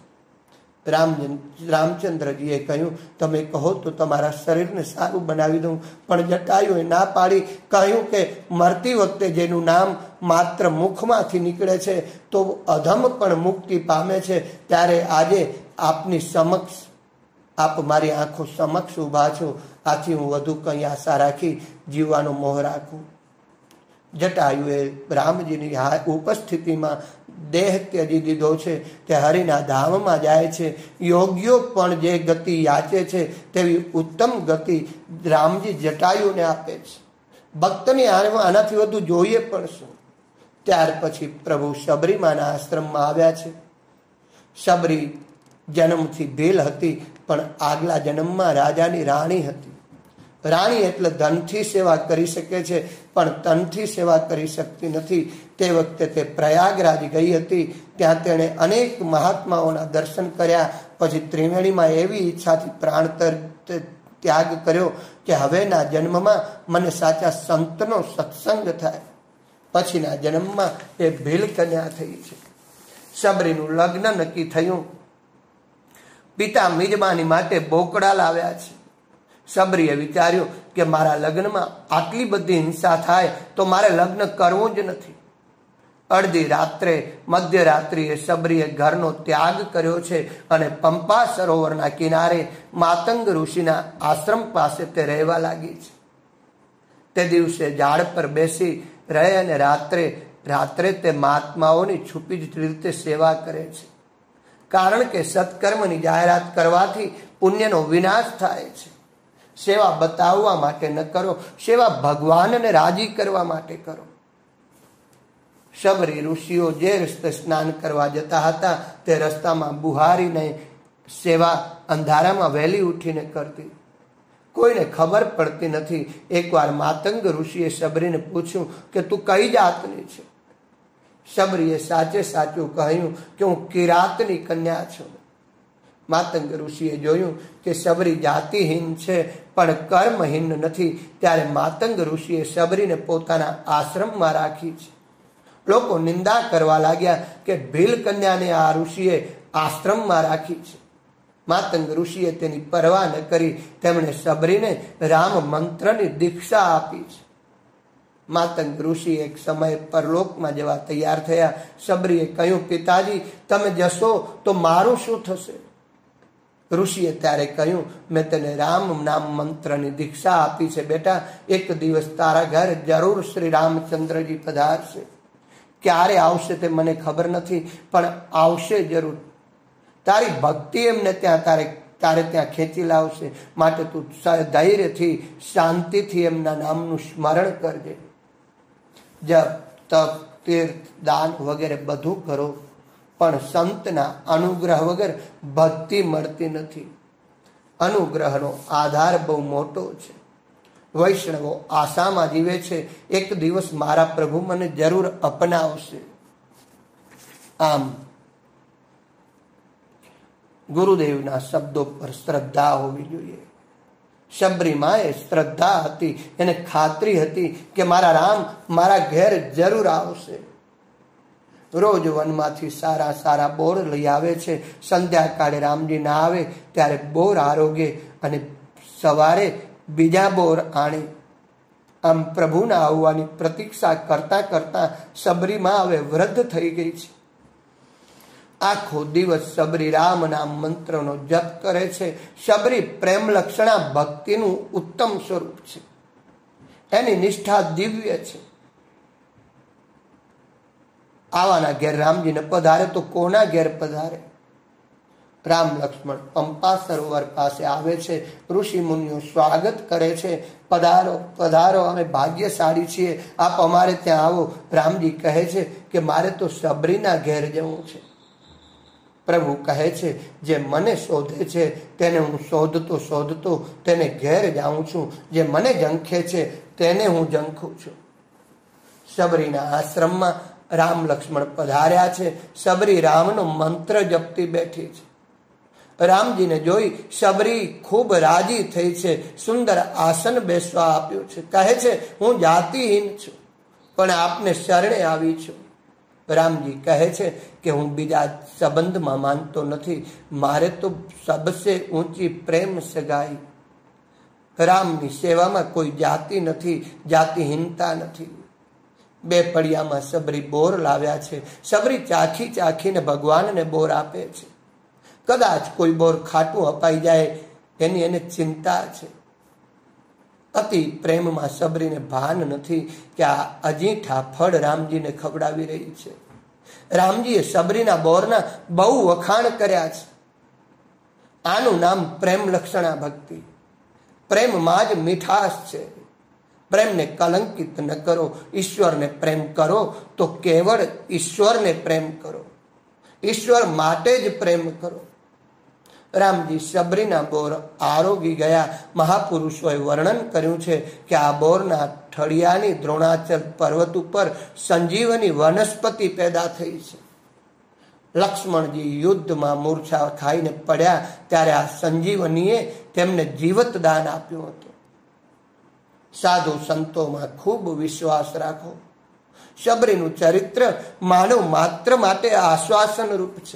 રામચંદ્રજીએ કહ્યું, તમે કહો તો તમારા શરીરને સારું બનાવી દઉં. પણ જટાયુએ ના પાડી. કહ્યું કે મરતી વખતે જેનું નામ માત્ર મુખમાંથી નીકળે છે તો અધમ પણ મુક્તિ પામે છે. ત્યારે આજે આપની સમક્ષ, આપ મારી આંખો સમક્ષ ઊભા છો. આથી હું વધુ કંઈ આશા રાખી જીવવાનો મોહ રાખું. જટાયુએ રામજીની ઉપસ્થિતિમાં દેહ ત્યજી દીધો છે. તે હરિના ધામમાં જાય છે. યોગીઓ પણ જે ગતિ યાચે છે તેવી ઉત્તમ ગતિ રામજી જટાયુને આપે છે. ભક્તને આનાથી વધુ જોઈએ પણ શું? ત્યાર પછી પ્રભુ શબરીમાના આશ્રમમાં આવ્યા છે. શબરી જન્મથી ભીલ હતી, પણ આગલા જન્મમાં રાજાની રાણી હતી. રાણી એટલે ધનથી સેવા કરી શકે છે, પણ તનથી સેવા કરી શકતી નથી. તે વખતે તે પ્રયાગરાજ ગઈ હતી. ત્યાં તેણે અનેક મહાત્માઓના દર્શન કર્યા. પછી ત્રિવેણીમાં એવી ઈચ્છાથી પ્રાણ ત્યાગ કર્યો કે હવેના જન્મમાં મને સાચા સંતનો સત્સંગ થાય. પછીના જન્મમાં એ ભીલ કન્યા થઈ છે. શબરીનું લગ્ન નક્કી થયું. પિતા મિજબાની માટે બોકડા લાવ્યા છે. શબરીએ વિચાર્યું કે મારા લગ્નમાં આટલી બધી હિંસા થાય તો મારે લગ્ન કરવું જ નથી. અડધી રાત્રે, મધ્યરાત્રિએ શબરીએ ઘરનો ત્યાગ કર્યો છે અને પંપા સરોવરના કિનારે માતંગ ઋષિના આશ્રમ પાસે તે રહેવા લાગી છે. તે દિવસે ઝાડ પર બેસી રહે અને રાત્રે તે મહાત્માઓની છુપી જ રીતે સેવા કરે છે. કારણ કે સત્કર્મની જાહેરાત કરવાથી પુણ્યનો વિનાશ થાય છે. સેવા બતાવવા માટે ન કરો, સેવા ભગવાનને રાજી કરવા માટે કરો. શબરી ઋષિઓ જે રસ્તે સ્નાન કરવા જતા હતા તે રસ્તામાં બુહારીને સેવા અંધારામાં વહેલી ઉઠીને કરતી. કોઈને ખબર પડતી નથી. એકવાર માતંગ ઋષિએ શબરીને પૂછ્યું કે તું કઈ જાતની છે? શબરીએ સાચે સાચું કહ્યું કે હું કિરાતની કન્યા છું. માતંગ ઋષિએ જોયું કે શબરી જાતિહીન છે પણ કર્મહીન નથી. ત્યારે માતંગ ઋષિએ શબરીને પોતાના આશ્રમમાં રાખી છે. લોકો નિંદા કરવા લાગ્યા કે ભીલ કન્યાને આ ઋષિએ આશ્રમમાં રાખી છે. માતંગ ઋષિએ તેની પરવા ન કરી. તેમણે શબરીને રામ મંત્રની દીક્ષા આપી છે. માતંગ ઋષિ એક સમયે પરલોકમાં જવા તૈયાર થયા. શબરીએ કહ્યું, પિતાજી તમે જશો તો મારું શું થશે? ઋષિએ ત્યારે કહ્યું, મેં તને રામ નામ મંત્રની દીક્ષા આપી છે. બેટા, એક દિવસ તારા ઘર જરૂર શ્રી રામચંદ્રજી પધારશે. ક્યારે આવશે તે મને ખબર નથી, પણ આવશે જરૂર. તારી ભક્તિ એમને તારે ત્યાં ખેંચી લાવશે. માટે તું ધૈર્યથી, શાંતિથી એમના નામનું સ્મરણ કરજે. જપ, તપ, તીર્થ, દાન વગેરે બધું કરો, પણ સંતના અનુગ્રહ વગર ભક્તિ મળતી નથી. અનુગ્રહનો આધાર બહુ મોટો છે. વૈષ્ણવો આશામાં જીવે છે, એક દિવસ મારા પ્રભુ મને જરૂર અપનાવશે. આમ ગુરુદેવના શબ્દો પર શ્રદ્ધા હોવી જોઈએ. શબરીમાએ શ્રદ્ધા હતી, એને ખાતરી હતી કે મારા રામ મારા ઘેર જરૂર આવશે. રોજ વનમાંથી સારા સારા બોર લઈ આવે છે. સંધ્યાકાળે રામજી ના આવે ત્યારે બોર આરોગે અને સવારે બીજા બોર આણે. આમ પ્રભુના આવવાની પ્રતીક્ષા કરતા કરતા શબરીમાં હવે વૃદ્ધ થઈ ગઈ છે. આખો દિવસ શબરી રામ નામ મંત્રનો જપ કરે છે. શબરી પ્રેમ લક્ષણા ભક્તિનું ઉત્તમ સ્વરૂપ છે. એની નિષ્ઠા દિવ્ય છે. આવાના ઘેર રામજીને પધારે તો કોના ઘેર પધારે? રામ લક્ષ્મણ પંપા સરોવર પાસે આવે છે. ઋષિ મુનિઓ સ્વાગત કરે છે. પધારો પધારો, અમે ભાગ્યશાળી છીએ, આપ અમારે ત્યાં આવો. રામજી કહે છે કે મારે તો શબરીના ઘેર જવું છે. પ્રભુ કહે છે જે મને શોધે છે તેને હું શોધતો શોધતો તેને ઘેર જાઉં છું. જે મને ઝંખે છે તેને હું ઝંખું છું. શબરીના આશ્રમમાં રામ લક્ષ્મણ પધાર્યા છે. શબરી રામનો મંત્ર જપતી બેઠી છે. રામજીને જોઈ શબરી ખૂબ રાજી થઈ છે. સુંદર આસન બેસવા આપ્યું છે. કહે છે હું જાતિહીન છું, પણ આપને શરણે આવી છું. રામજી કહે છે કે હું બીજા સંબંધમાં માનતો નથી, મારે તો સબસે ઊંચી પ્રેમ સગાઈ. રામની સેવામાં કોઈ જાતિ નથી, જાતિહીનતા નથી. બે પડિયામાં શબરી બોર લાવ્યા છે. શબરી ચાખી ચાખીને ભગવાનને બોર આપે છે. કદાચ કોઈ બોર ખાટું અપાઈ જાય એની એને ચિંતા છે. અતિ પ્રેમમાં શબરીને ભાન નથી કે આ અજીઠા ફળ રામજીને ખવડાવી રહી છે. રામજીએ શબરીના બોરના બહુ વખાણ કર્યા છે. આનું નામ પ્રેમ લક્ષણા ભક્તિ. પ્રેમમાં જ મીઠાશ છે. પ્રેમને કલંકિત ન કરો. ઈશ્વરને પ્રેમ કરો તો કેવળ ઈશ્વરને પ્રેમ કરો. ઈશ્વર માટે જ પ્રેમ કરો. રામજી શબરીના બોર આરોગી ગયા. મહાપુરુષોએ વર્ણન કર્યું છે કે આ બોરના ઠળિયાની દ્રોણાચલ પર્વત ઉપર સંજીવની વનસ્પતિ પેદા થઈ છે. લક્ષ્મણજી યુદ્ધમાં મૂર્છા ખાઈને પડ્યા ત્યારે આ સંજીવનીએ તેમને જીવત દાન આપ્યું હતું. સાધુ સંતોમાં ખૂબ વિશ્વાસ રાખો. શબરીનું ચરિત્ર માનવ માત્ર માટે આશ્વાસન રૂપ છે.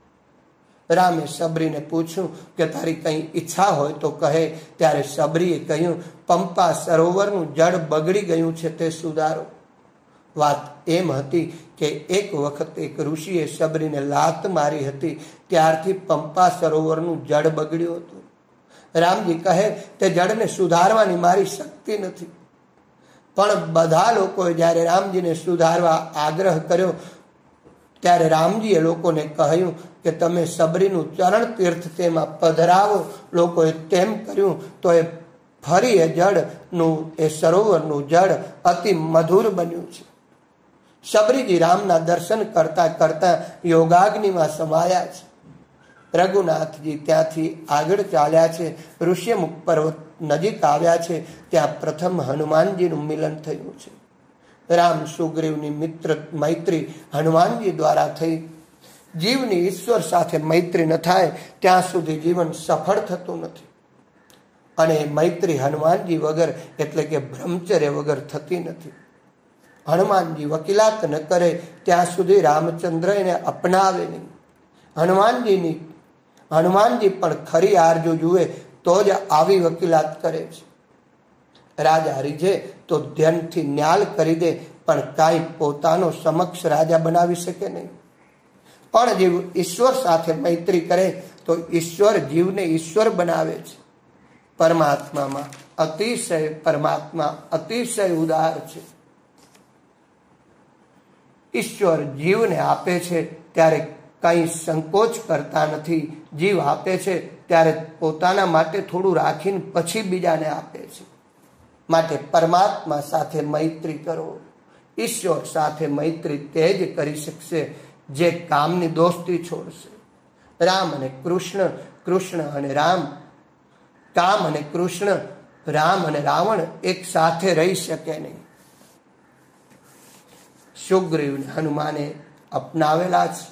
રામે શબરીને પૂછ્યું કે તારી કઈ ઈચ્છા હોય તો કહે. ત્યારે શબરીએ કહ્યું પંપા સરોવરનું જળ બગડી ગયું છે, તે સુધારો. વાત એમ હતી કે એક વખત એક ઋષિએ શબરીને લાત મારી હતી, ત્યારથી પંપા સરોવરનું જળ બગડ્યું હતું. રામજી કહે તે જળને સુધારવાની મારી શક્તિ નથી. પણ બધા લોકોએ જ્યારે રામજીને સુધારવા આગ્રહ કર્યો ત્યારે રામજીએ લોકોને કહ્યું કે તમે શબરીનું ચરણ તીર્થ તેમાં પધરાવો. લોકોએ તેમ કર્યું તો એ ફરી એ જળનું, એ સરોવરનું જળ અતિ મધુર બન્યું છે. શબરીજી રામના દર્શન કરતા કરતા યોગાગ્નિમાં સમાયા છે. રઘુનાથજી ત્યાંથી આગળ ચાલ્યા છે. ઋષ્યમુખ પર્વત નજીક આવ્યા છે. ત્યાં પ્રથમ હનુમાનજીનું મિલન થયું છે. રામ સુગ્રીવની મૈત્રી હનુમાનજી દ્વારા થઈ. જીવની ઈશ્વર સાથે મૈત્રી ન થાય ત્યાં સુધી જીવન સફળ થતું નથી. અને મૈત્રી હનુમાનજી વગર એટલે કે બ્રહ્મચર્ય વગર થતી નથી. હનુમાનજી વકીલાત ન કરે ત્યાં સુધી રામચંદ્ર એને અપનાવે નહીં. હનુમાનજી પણ ખરી આરજુ જુએ તો જ આવી વકીલાત કરે છે. રાજા રીઝે તો ધ્યાનથી ન્યાલ કરી દે, પણ કાંઈ પોતાનો સમક્ષ રાજા બનાવી શકે નહીં. પણ જીવ ઈશ્વર સાથે મૈત્રી કરે તો ઈશ્વર જીવને ઈશ્વર બનાવે છે. પરમાત્મા અતિશય ઉદાર છે. ઈશ્વર જીવને આપે છે ત્યારે કંઈ સંકોચ કરતા નથી. જીવ આપે છે ત્યારે પોતાના માટે થોડું રાખીને પછી બીજાને આપે છે. માટે પરમાત્મા સાથે મૈત્રી કરો. ઈશ્વર સાથે મૈત્રી તે જ કરી શકશે જે કામની દોસ્તી છોડશે. રામ અને કૃષ્ણ, કૃષ્ણ અને રામ, કામ અને કૃષ્ણ રામ અને રાવણ એક સાથે રહી શકે નહીં. સુગ્રીવને હનુમાને અપનાવેલા છે,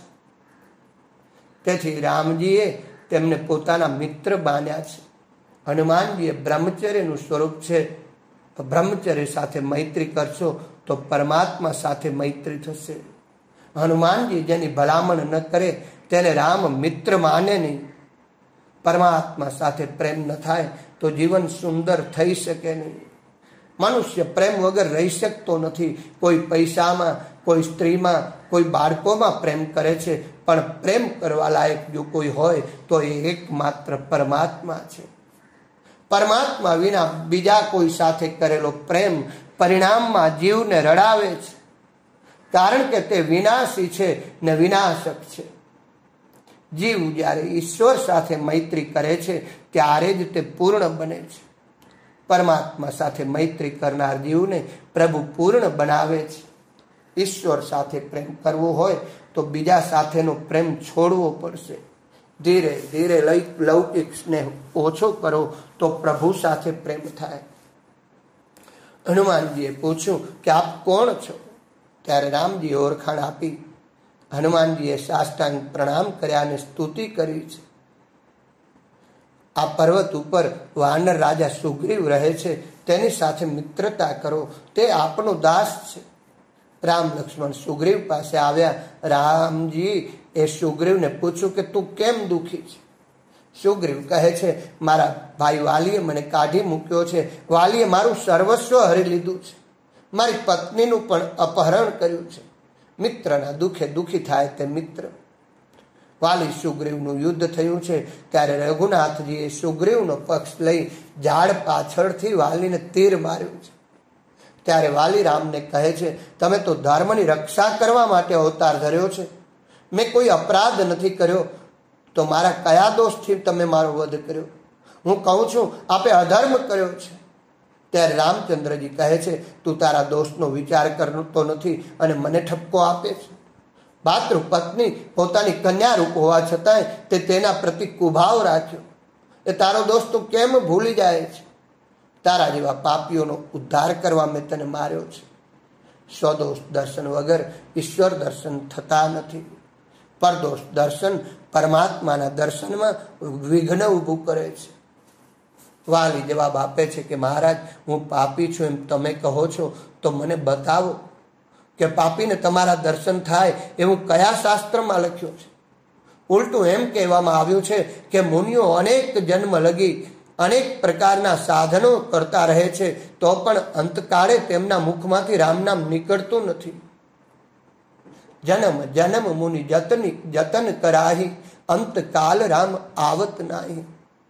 તેથી રામજીએ તેમને પોતાના મિત્ર માન્યા છે. હનુમાનજીએ બ્રહ્મચર્યનું સ્વરૂપ છે. બ્રહ્મચર્ય સાથે મૈત્રી કરશો તો પરમાત્મા સાથે મૈત્રી થશે. હનુમાનજી જેની ભલામણ ન કરે તેને રામ મિત્ર માને નહીં. પરમાત્મા સાથે પ્રેમ ન થાય તો જીવન સુંદર થઈ શકે નહીં. મનુષ્ય પ્રેમ વગર રહી શકતો નથી. કોઈ પૈસામાં, કોઈ સ્ત્રીમાં, કોઈ બાળકોમાં પ્રેમ કરે છે, પણ પ્રેમ કરવા લાયક જો કોઈ હોય તો એ એકમાત્ર પરમાત્મા છે. પરમાત્મા વિના બીજા કોઈ સાથે કરેલો પ્રેમ પરિણામમાં જીવને રડાવે છે, કારણ કે તે વિનાશી છે ને વિનાશક છે. જીવ જ્યારે ઈશ્વર સાથે મૈત્રી કરે છે ત્યારે જ તે પૂર્ણ બને છે. પરમાત્મા સાથે મૈત્રી કરનાર જીવને પ્રભુ પૂર્ણ બનાવે છે. ઈશ્વર સાથે પ્રેમ કરવો હોય તો બીજા સાથેનો પ્રેમ છોડવો પડશે. ધીરે ધીરે લૌકિક સ્નેહ ઓછો કરો તો પ્રભુ સાથે પ્રેમ થાય. હનુમાનજીએ પૂછ્યું કે આપ કોણ છો? ત્યારે રામજીએ ઓળખાણ આપી. હનુમાનજીએ સાષ્ટાંગ પ્રણામ કર્યા અને સ્તુતિ કરી છે. આ પર્વત ઉપર વાનર રાજા સુગ્રીવ રહે છે, તેની સાથે મિત્રતા કરો, તે આપનો દાસ છે. રામ લક્ષ્મણ સુગ્રીવ પાસે આવ્યા. રામજી એ સુગ્રીવને પૂછ્યું કે તું કેમ દુઃખી છે? સુગ્રીવ કહે છે, મારા ભાઈ વાલીએ મને કાઢી મૂક્યો છે. વાલીએ મારું સર્વસ્વ હરી લીધું છે. મારી પત્નીનું પણ અપહરણ કર્યું છે. મિત્રના દુઃખે દુઃખી થાય તે મિત્ર. વાલી સુગ્રીવનું યુદ્ધ થયું છે ત્યારે રઘુનાથજીએ સુગ્રીવનો પક્ષ લઈ ઝાડ પાછળથી વાલીને તીર માર્યું છે. ત્યારે વાલી રામને કહે છે, તમે તો ધર્મની રક્ષા કરવા માટે અવતાર ધર્યો છે. મેં કોઈ અપરાધ નથી કર્યો, તો મારા કયા દોષથી તમે મારો વધ કર્યો? હું કહું છું આપે અધર્મ કર્યો છે. ત્યારે રામચંદ્રજી કહે છે, તું તારા દોષનો વિચાર કરતો નથી અને મને ઠપકો આપે છે. ભાતૃ પત્ની પોતાની કન્યા રૂપ હોવા છતાંય તે તેના પ્રતિ કુભાવ રાખ્યો. એ તારો દોષ તું કેમ ભૂલી જાય છે? તારા જેવા પાપીઓનો ઉદ્ધાર કરવા મેં તને માર્યો છે. સ્વદોષ દર્શન વગર ઈશ્વર દર્શન થતા નથી. પરદોષ દર્શન પરમાત્માના દર્શનમાં વિઘ્ન ઊભું કરે છે. વાલી જવાબ આપે છે કે મહારાજ, હું પાપી છું એમ તમે કહો છો, તો મને બતાવો કે પાપીને તમારા દર્શન થાય એવું કયા શાસ્ત્રમાં લખ્યું છે. ઉલટું એમ કહેવામાં આવ્યું છે કે મુનિઓ અનેક જન્મ લગી અનેક પ્રકારના સાધનો કરતા રહે છે, તો પણ અંતકાળે તેમના મુખમાંથી રામ નામ નીકળતું નથી. જન્મ જન્મ મુનિ જતન કરાહી, અંતકાલ રામ આવત નાહી.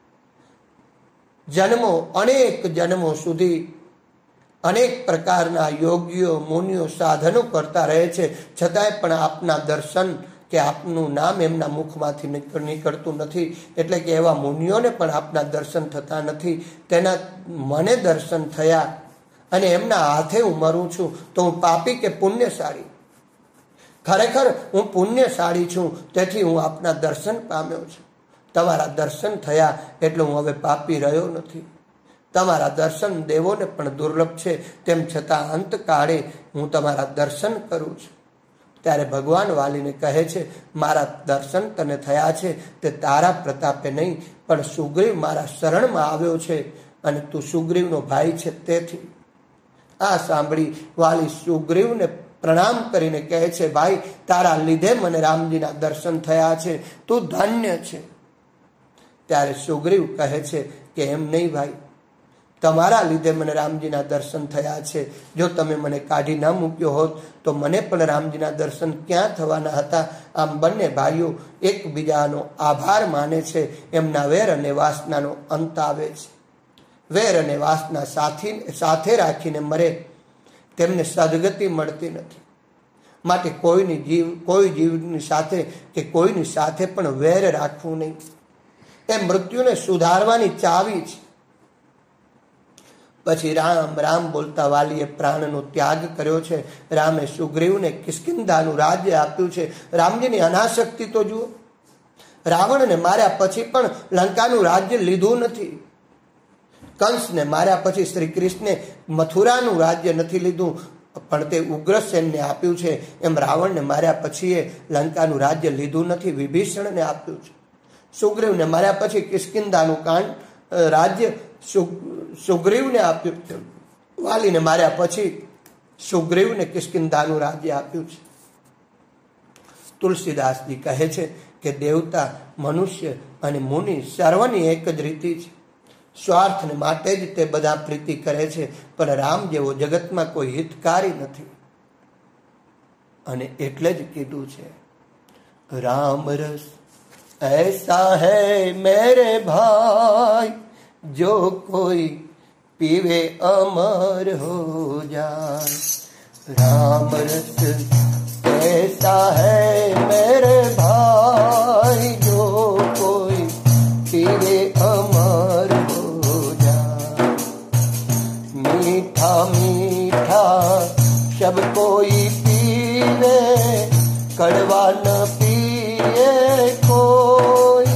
જન્મો અનેક જન્મો સુધી અનેક પ્રકારના યોગીઓ મુનિઓ સાધનો કરતા રહે છે, છતાંય પણ આપના દર્શન કે આપનું નામ એમના મુખમાંથી નીકળતું નથી. એટલે કે એવા મુનિઓને પણ આપના દર્શન થતા નથી. તેના મને દર્શન થયા અને એમના હાથે હું મરું છું, તો હું પાપી કે પુણ્યશાળી? ખરેખર હું પુણ્યશાળી છું, તેથી હું આપના દર્શન પામ્યો છું. તમારા દર્શન થયા એટલે હું હવે પાપી રહ્યો નથી. તમારા દર્શન દેવોને પણ દુર્લભ છે, તેમ છતાં અંતકાળે હું તમારા દર્શન કરું છું. ત્યારે ભગવાન વાલીને કહે છે, મારા દર્શન તને થયા છે તે તારા પ્રતાપે નહીં, પણ સુગ્રીવ મારા શરણમાં આવ્યો છે અને તું સુગ્રીવનો ભાઈ છે તેથી. આ સાંભળી વાલી સુગ્રીવને પ્રણામ કરીને કહે છે, ભાઈ તારા લીધે મને રામજીના દર્શન થયા છે, તું ધન્ય છે. ત્યારે સુગ્રીવ કહે છે કે એમ નહીં ભાઈ, તમારા લીધે મને રામજીના દર્શન થયા છે. જો તમે મને કાઢી ના મૂક્યો હોત તો મને પણ રામજીના દર્શન ક્યાં થવાના હતા. આમ બંને ભાઈઓ એકબીજાનો આભાર માને છે. એમના વેર અને વાસનાનો અંત આવે છે. વેર અને વાસના સાથે રાખીને મરે તેમને સદગતિ મળતી નથી. માટે કોઈ જીવની સાથે કે કોઈની સાથે પણ વેર રાખવું નહીં. એ મૃત્યુને સુધારવાની ચાવી છે. પછી રામ રામ બોલતા વાલીએ પ્રાણનો ત્યાગ કર્યો છે. રામે સુગ્રીવને કિષ્કિંધાનું રાજ્ય આપ્યું છે. રામજીની અનાસક્તિ તો જુઓ. રાવણને માર્યા પછી પણ લંકાનું રાજ્ય લીધું નથી. કંસને માર્યા પછી શ્રી કૃષ્ણે મથુરાનું રાજ્ય નથી લીધું, પણ તે ઉગ્રસેનને આપ્યું છે. એમ રાવણને માર્યા પછી એ લંકાનું રાજ્ય લીધું નથી, વિભીષણને આપ્યું છે. સુગ્રીવને માર્યા પછી કિષ્કિંધાનું રાજ્ય સુગ્રીવને આપ્યું છે. વાલીને માર્યા પછી સુગ્રીવને કિષ્કિંધાનું રાજ્ય આપ્યું છે. તુલસીદાસજી કહે છે કે દેવતા, મનુષ્ય અને મુનિ સર્વની એક જ રીતિ છે. સ્વાર્થને માટે જ તે બધા પ્રીતિ કરે છે, પણ રામ જેવો જગતમાં કોઈ હિતકારી નથી. અને એટલે જ કીધું છે, રામ રસ ऐसा है मेरे भाई, जो कोई पीवे अमर हो जाए. राम रस ऐसा है मेरे भाई, जो कोई पीवे अमर हो जाए. मीठा मीठा सब कोई पीवे, कड़वा न पिए कोई.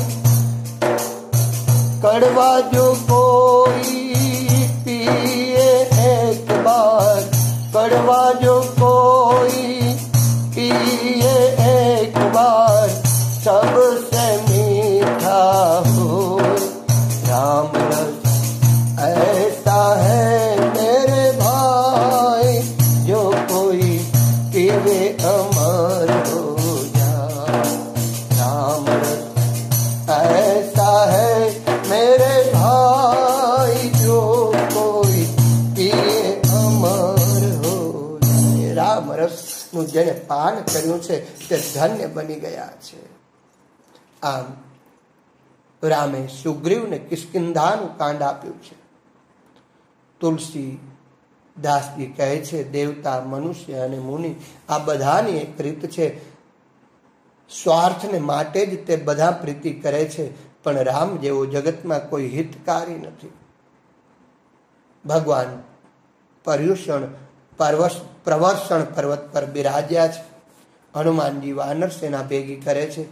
कड़वा जो कोई पिए एक बार, कड़वा जो कोई पिए एक बार, सबसे मीठा हो. राम रस ऐसा है मेरे भाई, जो कोई पीवे अमर हो जाए. राम रस ऐसा है मेरे भाई, जो कोई पिए अमर हो जाए. રામ રસ નું જેને પાન કર્યું છે તે ધન્ય બની ગયા છે. આમ રામે સુગ્રીવને કિષ્કિંધાનું કાંડ આપ્યું છે. તુલસી દાસજી કહે છે, દેવતા, મનુષ્ય અને મુનિ આ બધાની એક રીત છે. સ્વાર્થને માટે જ તે બધા પ્રીતિ કરે છે, પણ રામ જેવો જગતમાં કોઈ હિતકારી નથી. ભગવાન પર્યુષણ પ્રવર્ષણ પર્વત પર બિરાજ્યા છે. હનુમાનજી વાનર સેના ભેગી કરે છે.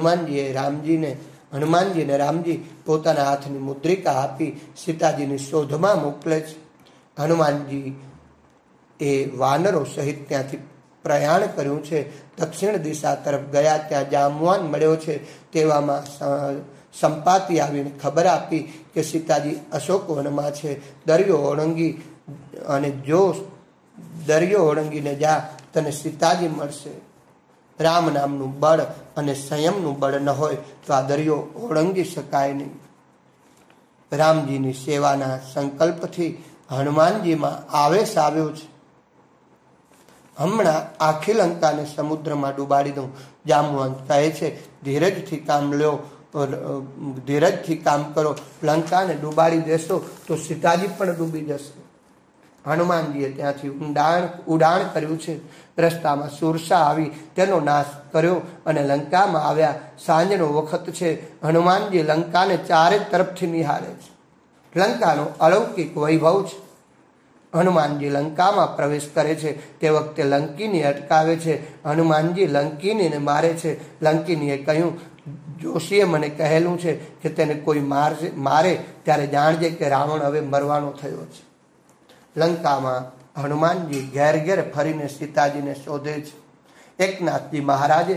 હનુમાનજીને રામજી પોતાના હાથની મુદ્રિકા આપી સીતાજીની શોધમાં મોકલે છે. હનુમાનજી એ વાનરો સહિત ત્યાંથી પ્રયાણ કર્યું છે. દક્ષિણ દિશા તરફ ગયા, ત્યાં જામવાન મળ્યો છે. તેવામાં સંપાતિ આવીને ખબર આપી કે સીતાજી અશોકવનમાં છે. દરિયો ઓળંગી, અને જો દરિયો ઓળંગીને જા તને સીતાજી મળશે. રામ નામનું બળ અને સંયમનું બળ ન હોય તો આ દરિયો ઓળંગી શકાય નહીં. રામજીની સેવાના સંકલ્પથી હનુમાનજીમાં આવેશ આવ્યો છે. હમણાં આખી લંકાને સમુદ્રમાં ડૂબાડી દઉં. જામવંત કહે છે, ધીરજથી કામ લ્યો, ધીરજથી કામ કરો. લંકાને ડૂબાડી દેશો તો સીતાજી પણ ડૂબી જશે. હનુમાનજીએ ત્યાંથી ઉડાણ કર્યું છે. રસ્તામાં સુરસા આવી તેનો નાશ કર્યો અને લંકામાં આવ્યા. સાંજનો વખત છે. હનુમાનજી લંકાને ચારે તરફથી નિહાળે છે. લંકાનો અલૌકિક વૈભવ છે. હનુમાનજી લંકામાં પ્રવેશ કરે છે તે વખતે લંકિની અટકાવે છે. હનુમાનજી લંકિનીને મારે છે. લંકિનીએ કહ્યું, જોશીએ મને કહેલું છે કે તેને કોઈ મારે ત્યારે જાણજે કે રાવણ હવે મરવાનો થયો છે. લંકામાં હનુમાનજી ઘેર ઘેર ફરીને સીતાજીને શોધે છે. એકનાથજી મહારાજે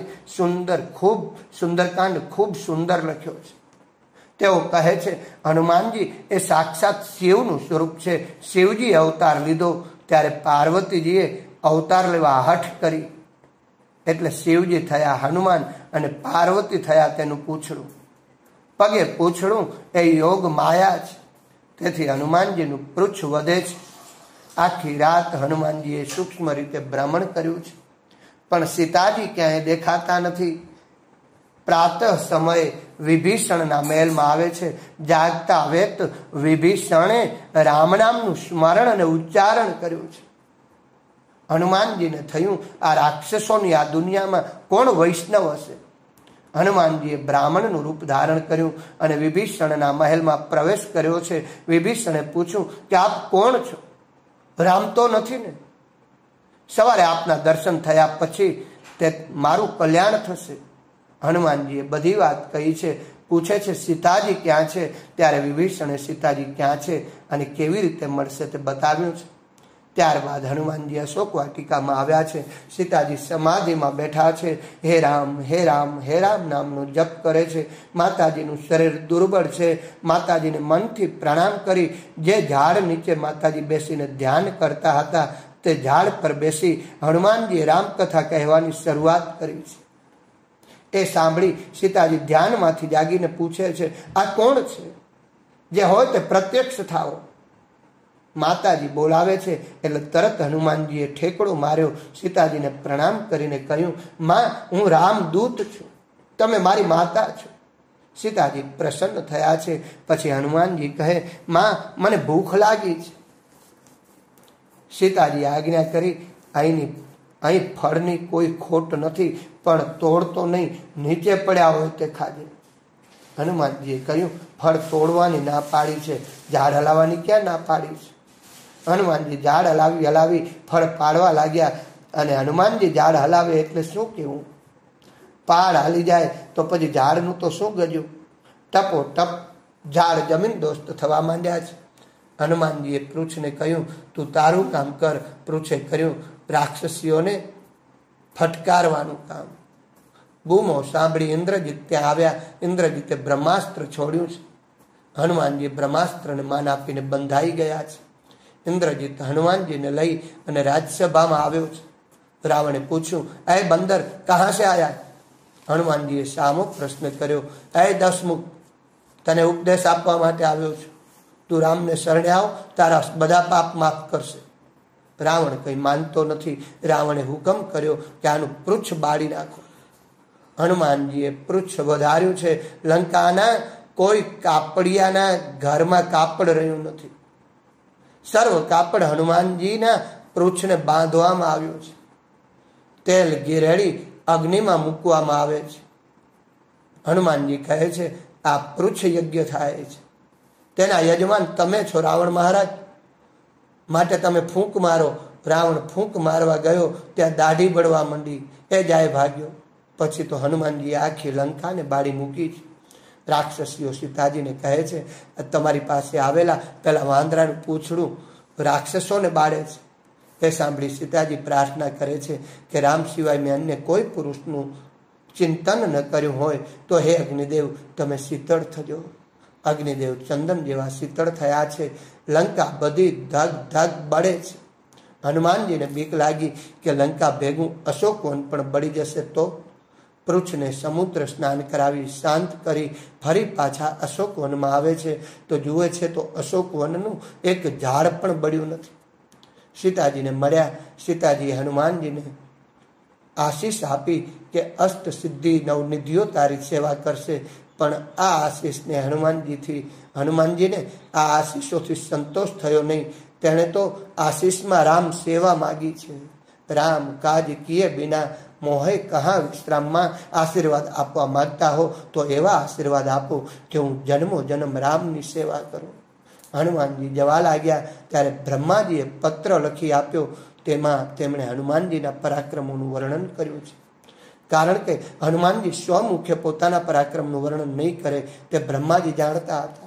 સુંદરકાંડ ખૂબ સુંદર લખ્યો છે. તેઓ કહે છે, હનુમાનજી એ સાક્ષાત શિવનું સ્વરૂપ છે. શિવજી અવતાર લીધો ત્યારે પાર્વતીજીએ અવતાર લેવા હઠ કરી, એટલે શિવજી થયા હનુમાન અને પાર્વતી થયા તેનું પૂંછડું. પગે પૂંછડું એ યોગ માયા છે. તેથી હનુમાનજીનું પૃચ્છ વધે છે. આખી રાત હનુમાનજીએ સૂક્ષ્મ રીતે ભ્રમણ કર્યું છે, પણ સીતાજી ક્યાંય દેખાતા નથી. પ્રાતઃ સમયે વિભીષણના મહેલમાં આવે છે. જાગતા વેત વિભીષણે રામ નામનું સ્મરણ અને ઉચ્ચારણ કર્યું છે. હનુમાનજીને થયું, આ રાક્ષસોની આ દુનિયામાં કોણ વૈષ્ણવ હશે? હનુમાનજીએ બ્રાહ્મણનું રૂપ ધારણ કર્યું અને વિભીષણના મહેલમાં પ્રવેશ કર્યો છે. વિભીષણે પૂછ્યું કે આપ કોણ છો? રામ તો નથી ને? સવારે આપના દર્શન થયા પછી તે મારું કલ્યાણ થશે. હનુમાનજીએ બધી વાત કહી છે, પૂછે છે સીતાજી ક્યાં છે? ત્યારે વિભીષણે સીતાજી ક્યાં છે અને કેવી રીતે મળશે તે બતાવ્યું છે. ત્યારબાદ હનુમાનજી અશોક વાટિકામાં આવ્યા છે. સીતાજી સમાધિમાં બેઠા છે. હે રામ હે રામ હે રામ નામનો જપ કરે છે. માતાજીનું શરીર દુર્બળ છે. માતાજીને મનથી પ્રણામ કરી જે ઝાડ નીચે માતાજી બેસીને ધ્યાન કરતા હતા તે ઝાડ પર બેસી હનુમાનજીએ રામકથા કહેવાની શરૂઆત કરી છે. એ સાંભળી સીતાજી ધ્યાનમાંથી જાગીને પૂછે છે, આ કોણ છે? જે હોય તે પ્રત્યક્ષ થાઓ. માતાજી બોલાવે છે એટલે તરત હનુમાનજીએ ઠેકડો માર્યો. સીતાજીને પ્રણામ કરીને કહ્યું, માં, હું રામદૂત છું, તમે મારી માતા છો. સીતાજી પ્રસન્ન થયા છે. પછી હનુમાનજી કહે, માં, મને ભૂખ લાગી છે. સીતાજી આજ્ઞા કરી, અહીં ફળની કોઈ ખોટ નથી, પણ તોડતો નહીં, નીચે પડ્યા હોય તે ખાજે. હનુમાનજીએ કહ્યું, ફળ તોડવાની ના પાડી છે, ઝાડ હલાવવાની ક્યાં ના પાડી છે? હનુમાનજી ઝાડ હલાવી ફળ પાડવા લાગ્યા. અને હનુમાનજી ઝાડ હલાવે એટલે શું કેવું? પાડ હાલી જાય તો પછી ઝાડનું તો શું ગજ્યું? ટપો ટપ ઝાડ જમીન દોસ્ત થવા માંડ્યા છે. હનુમાનજીએ પૃચ્છને કહ્યું, તું તારું કામ કર. પૃચ્છે કર્યું રાક્ષસીઓને ફટકારવાનું કામ. બૂમો સાંભળી ઇન્દ્રજીત ત્યાં આવ્યા. ઇન્દ્રજીતે બ્રહ્માસ્ત્ર છોડ્યું છે. હનુમાનજી બ્રહ્માસ્ત્રને માન આપીને બંધાઈ ગયા છે. ઇન્દ્રજીત હનુમાનજીને લઈ અને રાજસભામાં આવ્યો છે. રાવણે પૂછ્યું, એ બંદર કહાં સે આયા? હનુમાનજીએ સામો પ્રશ્ન કર્યો, એ દસમુખ, તને ઉપદેશ આપવા માટે આવ્યો છું. તું રામને શરણે આવ, તારા બધા પાપ માફ કરશે. રાવણ કંઈ માનતો નથી. રાવણે હુકમ કર્યો કે આનું પૃચ્છ બાળી નાખો. હનુમાનજીએ પૃચ્છ વધાર્યું છે. લંકાના કોઈ કાપડિયાના ઘરમાં કાપડ રહ્યું નથી. સર્વ કાપડ હનુમાનજીના પૃચ્છને બાંધવામાં આવ્યું છે. તેલ ગીરેડી અગ્નિમાં મૂકવામાં આવે છે. હનુમાનજી કહે છે, આ પૃચ્છ યજ્ઞ થાય છે, તેના યજમાન તમે છો રાવણ મહારાજ, માટે તમે ફૂંક મારો. રાવણ ફૂંક મારવા ગયો ત્યાં દાઢી બળવા માંડી. એ જાય ભાગ્યો. પછી તો હનુમાનજીએ આખી લંકાને બાળી મૂકી છે. રાક્ષસીઓ સીતાજીને કહે છે, તમારી પાસે આવેલા પેલા વાંદરાનું પૂંછડું રાક્ષસોને બાળે છે. એ સાંભળી સીતાજી પ્રાર્થના કરે છે કે રામ સિવાય મેં અન્ય કોઈ પુરુષનું ચિંતન ન કર્યું હોય તો હે અગ્નિદેવ, તમે શીતળ થજો. અગ્નિદેવ ચંદન જેવા શીતળ થયા છે. લંકા બધી ધગ ધગ બળે છે. હનુમાનજીને બીક લાગી કે લંકા ભેગું અશોકવન પણ બળી જશે તો. પૃચ્છને સમુદ્ર સ્નાન કરાવી શાંત કરી ફરી પાછા અશોકવનમાં આવે છે તો જુએ છે તો અશોકવનનું એક ઝાડ પણ બળ્યું નથી. સીતાજીને મળ્યા. સીતાજીએ હનુમાનજીને આશીષ આપી કે અષ્ટ સિદ્ધિ નવનિધિઓ તારી સેવા કરશે. પણ આ આશીષને હનુમાનજીને આ આશીષોથી સંતોષ થયો નહીં. તેણે તો આશીષમાં રામ સેવા માગી છે. રામ કાજ કિએ બિના મોહે કહા વિશ્રામમાં આશીર્વાદ આપવા માંગતા હો તો એવા આશીર્વાદ આપો કે હું જન્મો જન્મ રામની સેવા કરું. હનુમાનજી જવા લાગ્યા ત્યારે બ્રહ્માજીએ પત્ર લખી આપ્યો. તેમાં તેમણે હનુમાનજીના પરાક્રમોનું વર્ણન કર્યું છે. કારણ કે હનુમાનજી સ્વમુખે પોતાના પરાક્રમનું વર્ણન નહીં કરે તે બ્રહ્માજી જાણતા હતા.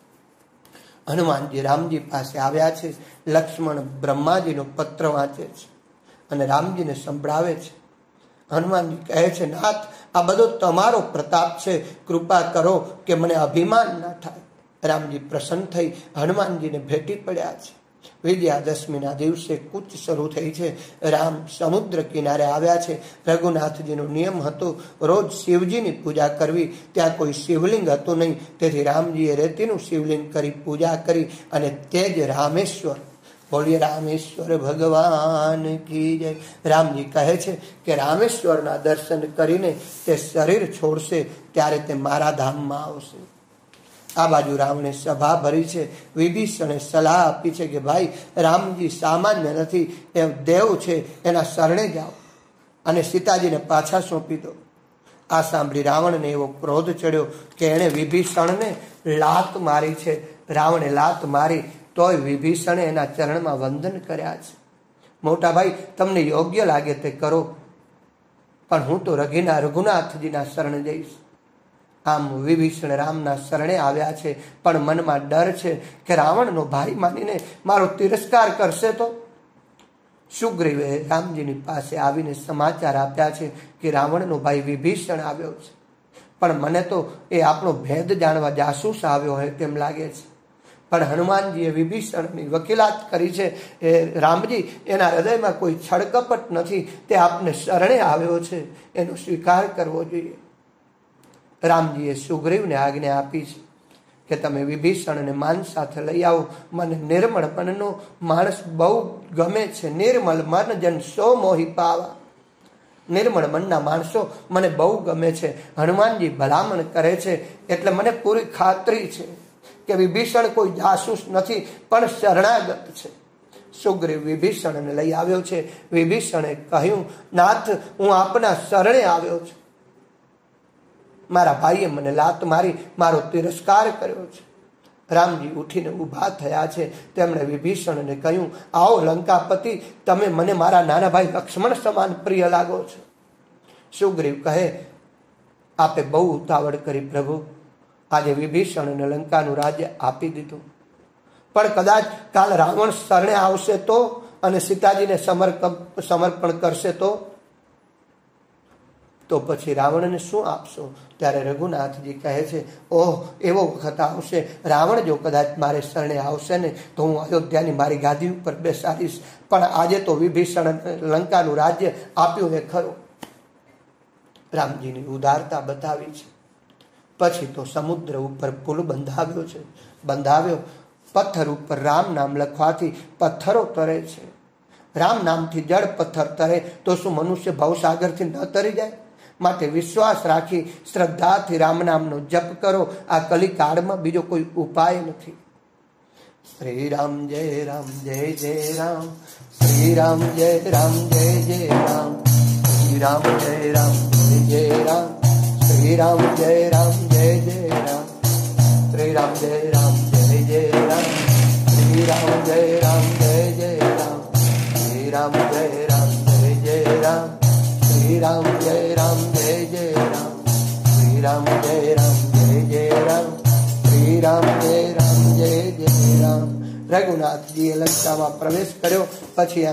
હનુમાનજી રામજી પાસે આવ્યા છે. લક્ષ્મણ બ્રહ્માજીનો પત્ર વાંચે છે અને રામજીને સંભળાવે છે. હનુમાનજી કહે છે, નાથ, આ બધો તમારો પ્રતાપ છે, કૃપા કરો કે મને અભિમાન ના થાય. રામજી પ્રસન્ન થઈ હનુમાનજીને ભેટી પડ્યા છે. વિજયાદશમીના દિવસે કૂચ શરૂ થઈ છે. રામ સમુદ્ર કિનારે આવ્યા છે. રઘુનાથજીનો નિયમ હતો રોજ શિવજીની પૂજા કરવી. ત્યાં કોઈ શિવલિંગ હતું નહીં, તેથી રામજીએ રેતીનું શિવલિંગ કરી પૂજા કરી અને તે જ રામેશ્વર. બોલીએ રામેશ્વર ભગવાન કી જય. રામજી કહે છે કે રામેશ્વરના દર્શન કરીને તે શરીર છોડશે ત્યારે તે મારા ધામમાં આવશે. આ બાજુ રાવણે સભા ભરી છે. વિભીષણે સલાહ આપી છે કે ભાઈ, રામજી સામાન્ય નથી, એ દેવ છે, એના શરણે જાઓ અને સીતાજીને પાછા સોંપી દો. આ સાંભળી રાવણને એવો ક્રોધ ચડ્યો કે એણે વિભીષણને લાત મારી છે. રાવણે લાત મારી તોય વિભીષણે એના ચરણમાં વંદન કર્યા છે. મોટા ભાઈ, તમને યોગ્ય લાગે તે કરો, પણ હું તો રઘુનાથજીના શરણ જઈશ. આમ વિભીષણ રામના શરણે આવ્યા છે, પણ મનમાં ડર છે કે રાવણનો ભાઈ માનીને મારો તિરસ્કાર કરશે તો. સુગ્રીવે રામજીની પાસે આવીને સમાચાર આપ્યા છે કે રાવણનો ભાઈ વિભીષણ આવ્યો છે, પણ મને તો એ આપણો ભેદ જાણવા જાસૂસ આવ્યો હોય તેમ લાગે છે. પણ હનુમાનજીએ વિભીષણની વકીલાત કરી છે, એ રામજી એના હૃદયમાં કોઈ છળકપટ નથી, તે આપને શરણે આવ્યો છે, એનો સ્વીકાર કરવો જોઈએ. રામજીએ સુગ્રીવને આજ્ઞા આપી છે કે તમે વિભીષણને માન સાથે લઈ આવો. મને નિર્મળ મનનો માણસ બહુ ગમે છે. નિર્મળ મન જન સો મોહી પાવા. નિર્મળ મનના માણસો મને બહુ ગમે છે. હનુમાનજી ભલામણ કરે છે એટલે મને પૂરી ખાતરી છે કે વિભીષણ કોઈ જાસૂસ નથી, પણ શરણાગત છે. સુગ્રીવ વિભીષણને લઈ આવ્યો છે. વિભીષણે કહ્યું, નાથ, હું આપના શરણે આવ્યો છું. મારા ભાઈએ મને લાત મારી મારો તિરસ્કાર કર્યો છે. રામજી ઉઠીને ઊભા થયા છે. તેમણે વિભીષણને કહ્યું, આવો લંકાપતિ, તમે મને મારા નાના ભાઈ લક્ષ્મણ સમાન પ્રિય લાગો છો. સુગ્રીવ કહે, આપે બહુ ઉતાવળ કરી પ્રભુ. આજે વિભીષણને લંકાનું રાજ્ય આપી દીધું, પણ કદાચ કાલ રાવણ શરણે આવશે તો, અને સીતાજીને સમર્પણ કરશે તો પછી રાવણને શું આપશો? ત્યારે રઘુનાથજી કહે છે, ઓહ, એવો વખત આવશે, રાવણ જો કદાચ મારે શરણે આવશે ને તો હું અયોધ્યાની મારી ગાદી ઉપર બેસાડીશ, પણ આજે તો વિભીષણ લંકાનું રાજ્ય આપ્યું એ ખરું. રામજીની ઉદારતા બતાવી છે. પછી તો સમુદ્ર ઉપર પુલ બંધાવ્યો. પથ્થર ઉપર રામ નામ લખવાથી પથ્થરો તરે છે. રામ નામથી જળ પથ્થર તરે તો શું મનુષ્ય ભવસાગરથી ન તરી જાય? માટે વિશ્વાસ રાખી શ્રદ્ધાથી રામ નામનો જપ કરો. આ કલિકાળમાં બીજો કોઈ ઉપાય નથી. શ્રી રામ જય રામ જય જય રામ. શ્રી રામ જય રામ જય જય રામ. શ્રી રામ જય રામ જય જય રામ. શ્રી રામ જય રામ જય જય રામ. શ્રી રામ જય રામ જય જય રામ. શ્રી રામ જય રામ જય જય રામ. શ્રી રામ જય રામ જય જય રામ. શ્રી રામ જય રામ જય જય રામ. શ્રી રામ જય રામ જય જય રામ. શ્રી રામ જય રામ જય જય રામ. રઘુનાથજીએ લંકામાં પ્રવેશ કર્યો. પછી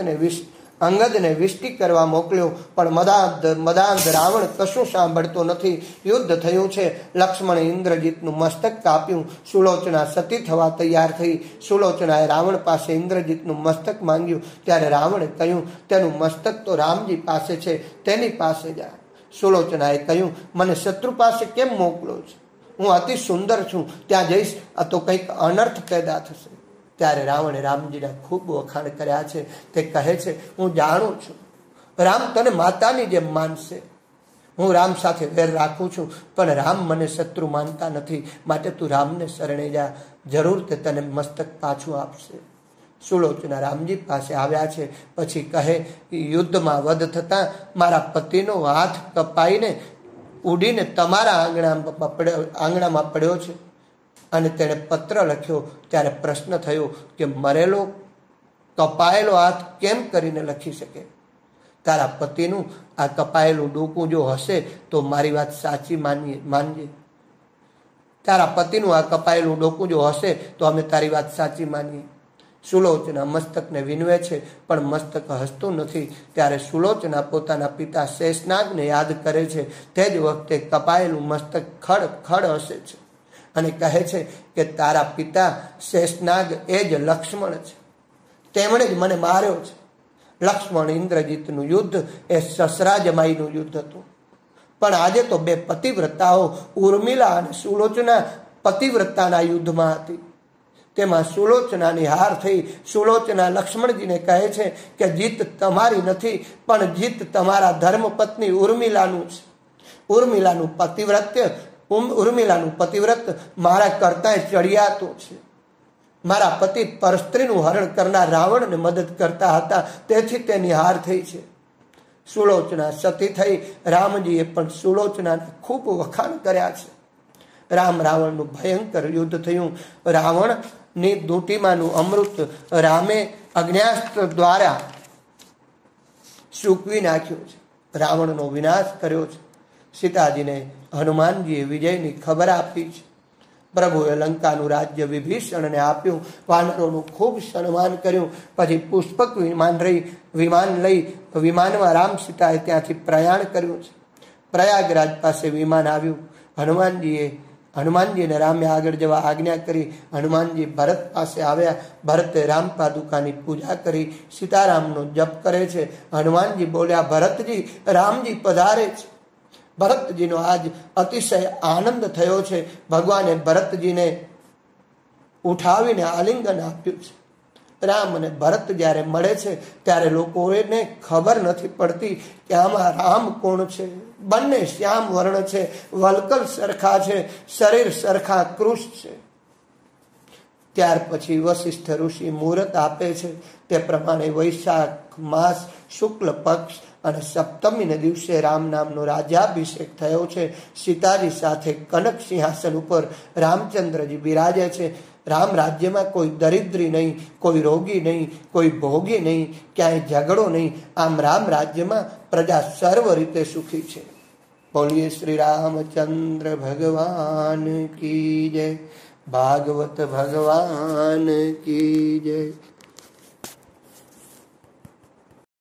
અંગદને વિષ્ટિ કરવા મોકલ્યો, પણ મદાંધ રાવણ કશું સાંભળતો નથી. યુદ્ધ થયું છે. લક્ષ્મણે ઇન્દ્રજીતનું મસ્તક કાપ્યું. સુલોચના સતી થવા તૈયાર થઈ. સુલોચનાએ રાવણ પાસે ઇન્દ્રજીતનું મસ્તક માંગ્યું. ત્યારે રાવણે કહ્યું, તેનું મસ્તક તો રામજી પાસે છે, તેની પાસે જા. સુલોચનાએ કહ્યું, મને શત્રુ પાસે કેમ મોકલો છે? હું અતિ સુંદર છું, ત્યાં જઈશ તો કંઈક અનર્થ પેદા થશે. ત્યારે રાવણે રામજીના ખૂબ વખાણ કર્યા છે. તે કહે છે, હું જાણું છું રામ તને માતાની જેમ માનશે. હું રામ સાથે વેર રાખું છું, પણ રામ મને શત્રુ માનતા નથી. માટે તું રામને શરણે જા, જરૂર તે તને મસ્તક પાછું આપશે. સુલોચના રામજી પાસે આવ્યા છે. પછી કહે, યુદ્ધમાં વધ થતાં મારા પતિનો હાથ કપાઈને ઉડીને તમારા આંગણામાં પડ્યો છે, અને તેણે પત્ર લખ્યો. ત્યારે પ્રશ્ન થયો કે મરેલો કપાયેલો હાથ કેમ કરીને લખી શકે? તારા પતિનું આ કપાયેલું ડોકું જો હશે તો મારી વાત સાચી માનજે. તારા પતિનું આ કપાયેલું ડોકું જો હશે તો અમે તારી વાત સાચી માનીએ. સુલોચના મસ્તકને વિનવે છે, પણ મસ્તક હસતું નથી. ત્યારે સુલોચના પોતાના પિતા શેષનાગને યાદ કરે છે. તે જ વખતે કપાયેલું મસ્તક ખડ ખડ હસે છે અને કહે છે કે તારા પિતા શેષનાગ એ જ લક્ષ્મણ છે, તેમણે જ મને માર્યો છે. લક્ષ્મણ ઇન્દ્રજીતનું યુદ્ધ એ સસરા જમાઈનું યુદ્ધ હતું. પણ આજે તો બે પતિવ્રતાઓ ઉર્મિલા અને સુલોચના પતિવ્રતાના યુદ્ધમાં હતી. તેમાં સુલોચનાની હાર થઈ. સુલોચના લક્ષ્મણજીને કહે છે કે જીત તમારી નથી, પણ જીત તમારા ધર્મપત્ની ઉર્મિલાનું છે. ઉર્મિલાનું પતિવ્રત મારા કરતા ચડિયાતું છે. મારા પતિ પરસ્ત્રીનું હરણ કરનાર રાવણને મદદ કરતા હતા, તેથી તેની હાર થઈ છે. સુલોચના સતી થઈ. રામજીએ પણ સુલોચનાને ખૂબ વખાણ કર્યા છે. રામ રાવણનું ભયંકર યુદ્ધ થયું. રાવણની દૂટીમાંનું અમૃત રામે અગ્ન્યાસ્ત્ર દ્વારા સૂકવી નાખ્યું છે. રાવણનો વિનાશ કર્યો છે. સીતાજીને હનુમાનજીએ વિજયની ખબર આપી છે. પ્રભુએ લંકાનું રાજ્ય વિભીષણને આપ્યું, વાનરોનું ખૂબ સન્માન કર્યું. પછી પુષ્પક વિમાન લઈ વિમાનમાં રામ સીતાએ ત્યાંથી પ્રયાણ કર્યું છે. પ્રયાગરાજ પાસે વિમાન આવ્યું. હનુમાનજીને રામે આગળ જવા આજ્ઞા કરી. હનુમાનજી ભરત પાસે આવ્યા. ભરતે રામ પાદુકાની પૂજા કરી, સીતારામનો જપ કરે છે. હનુમાનજી બોલ્યા, ભરતજી, રામજી પધારે છે. ભરતજીનો આજ અતિશય આનંદ થયો છે. ભગવાને ભરતજીને ઉઠાવીને આલિંગન આપ્યું છે. રામ અને ભરત જ્યારે મળે છે ત્યારે લોકોને ખબર નથી પડતી કે આમાં રામ કોણ છે. બંને શ્યામ વર્ણ છે, વલકલ સરખા છે, શરીર સરખા કૃશ છે. ત્યાર પછી વશિષ્ઠ ઋષિ મુહૂર્ત આપે છે. તે પ્રમાણે વૈશાખ માસ શુક્લ પક્ષ અને સપ્તમીને દિવસે રામ નામનો રાજ્યાભિષેક થયો છે. સીતાજી સાથે કનક સિંહાસન ઉપર રામચંદ્રજી બિરાજે છે. રામ રાજ્યમાં કોઈ દરિદ્રી નહીં, કોઈ રોગી નહીં, કોઈ ભોગી નહીં, ક્યાંય ઝઘડો નહીં. આમ રામ રાજ્યમાં પ્રજા સર્વ રીતે સુખી છે. બોલીએ શ્રી રામચંદ્ર ભગવાન કી જય. ભાગવત ભગવાન કી જય.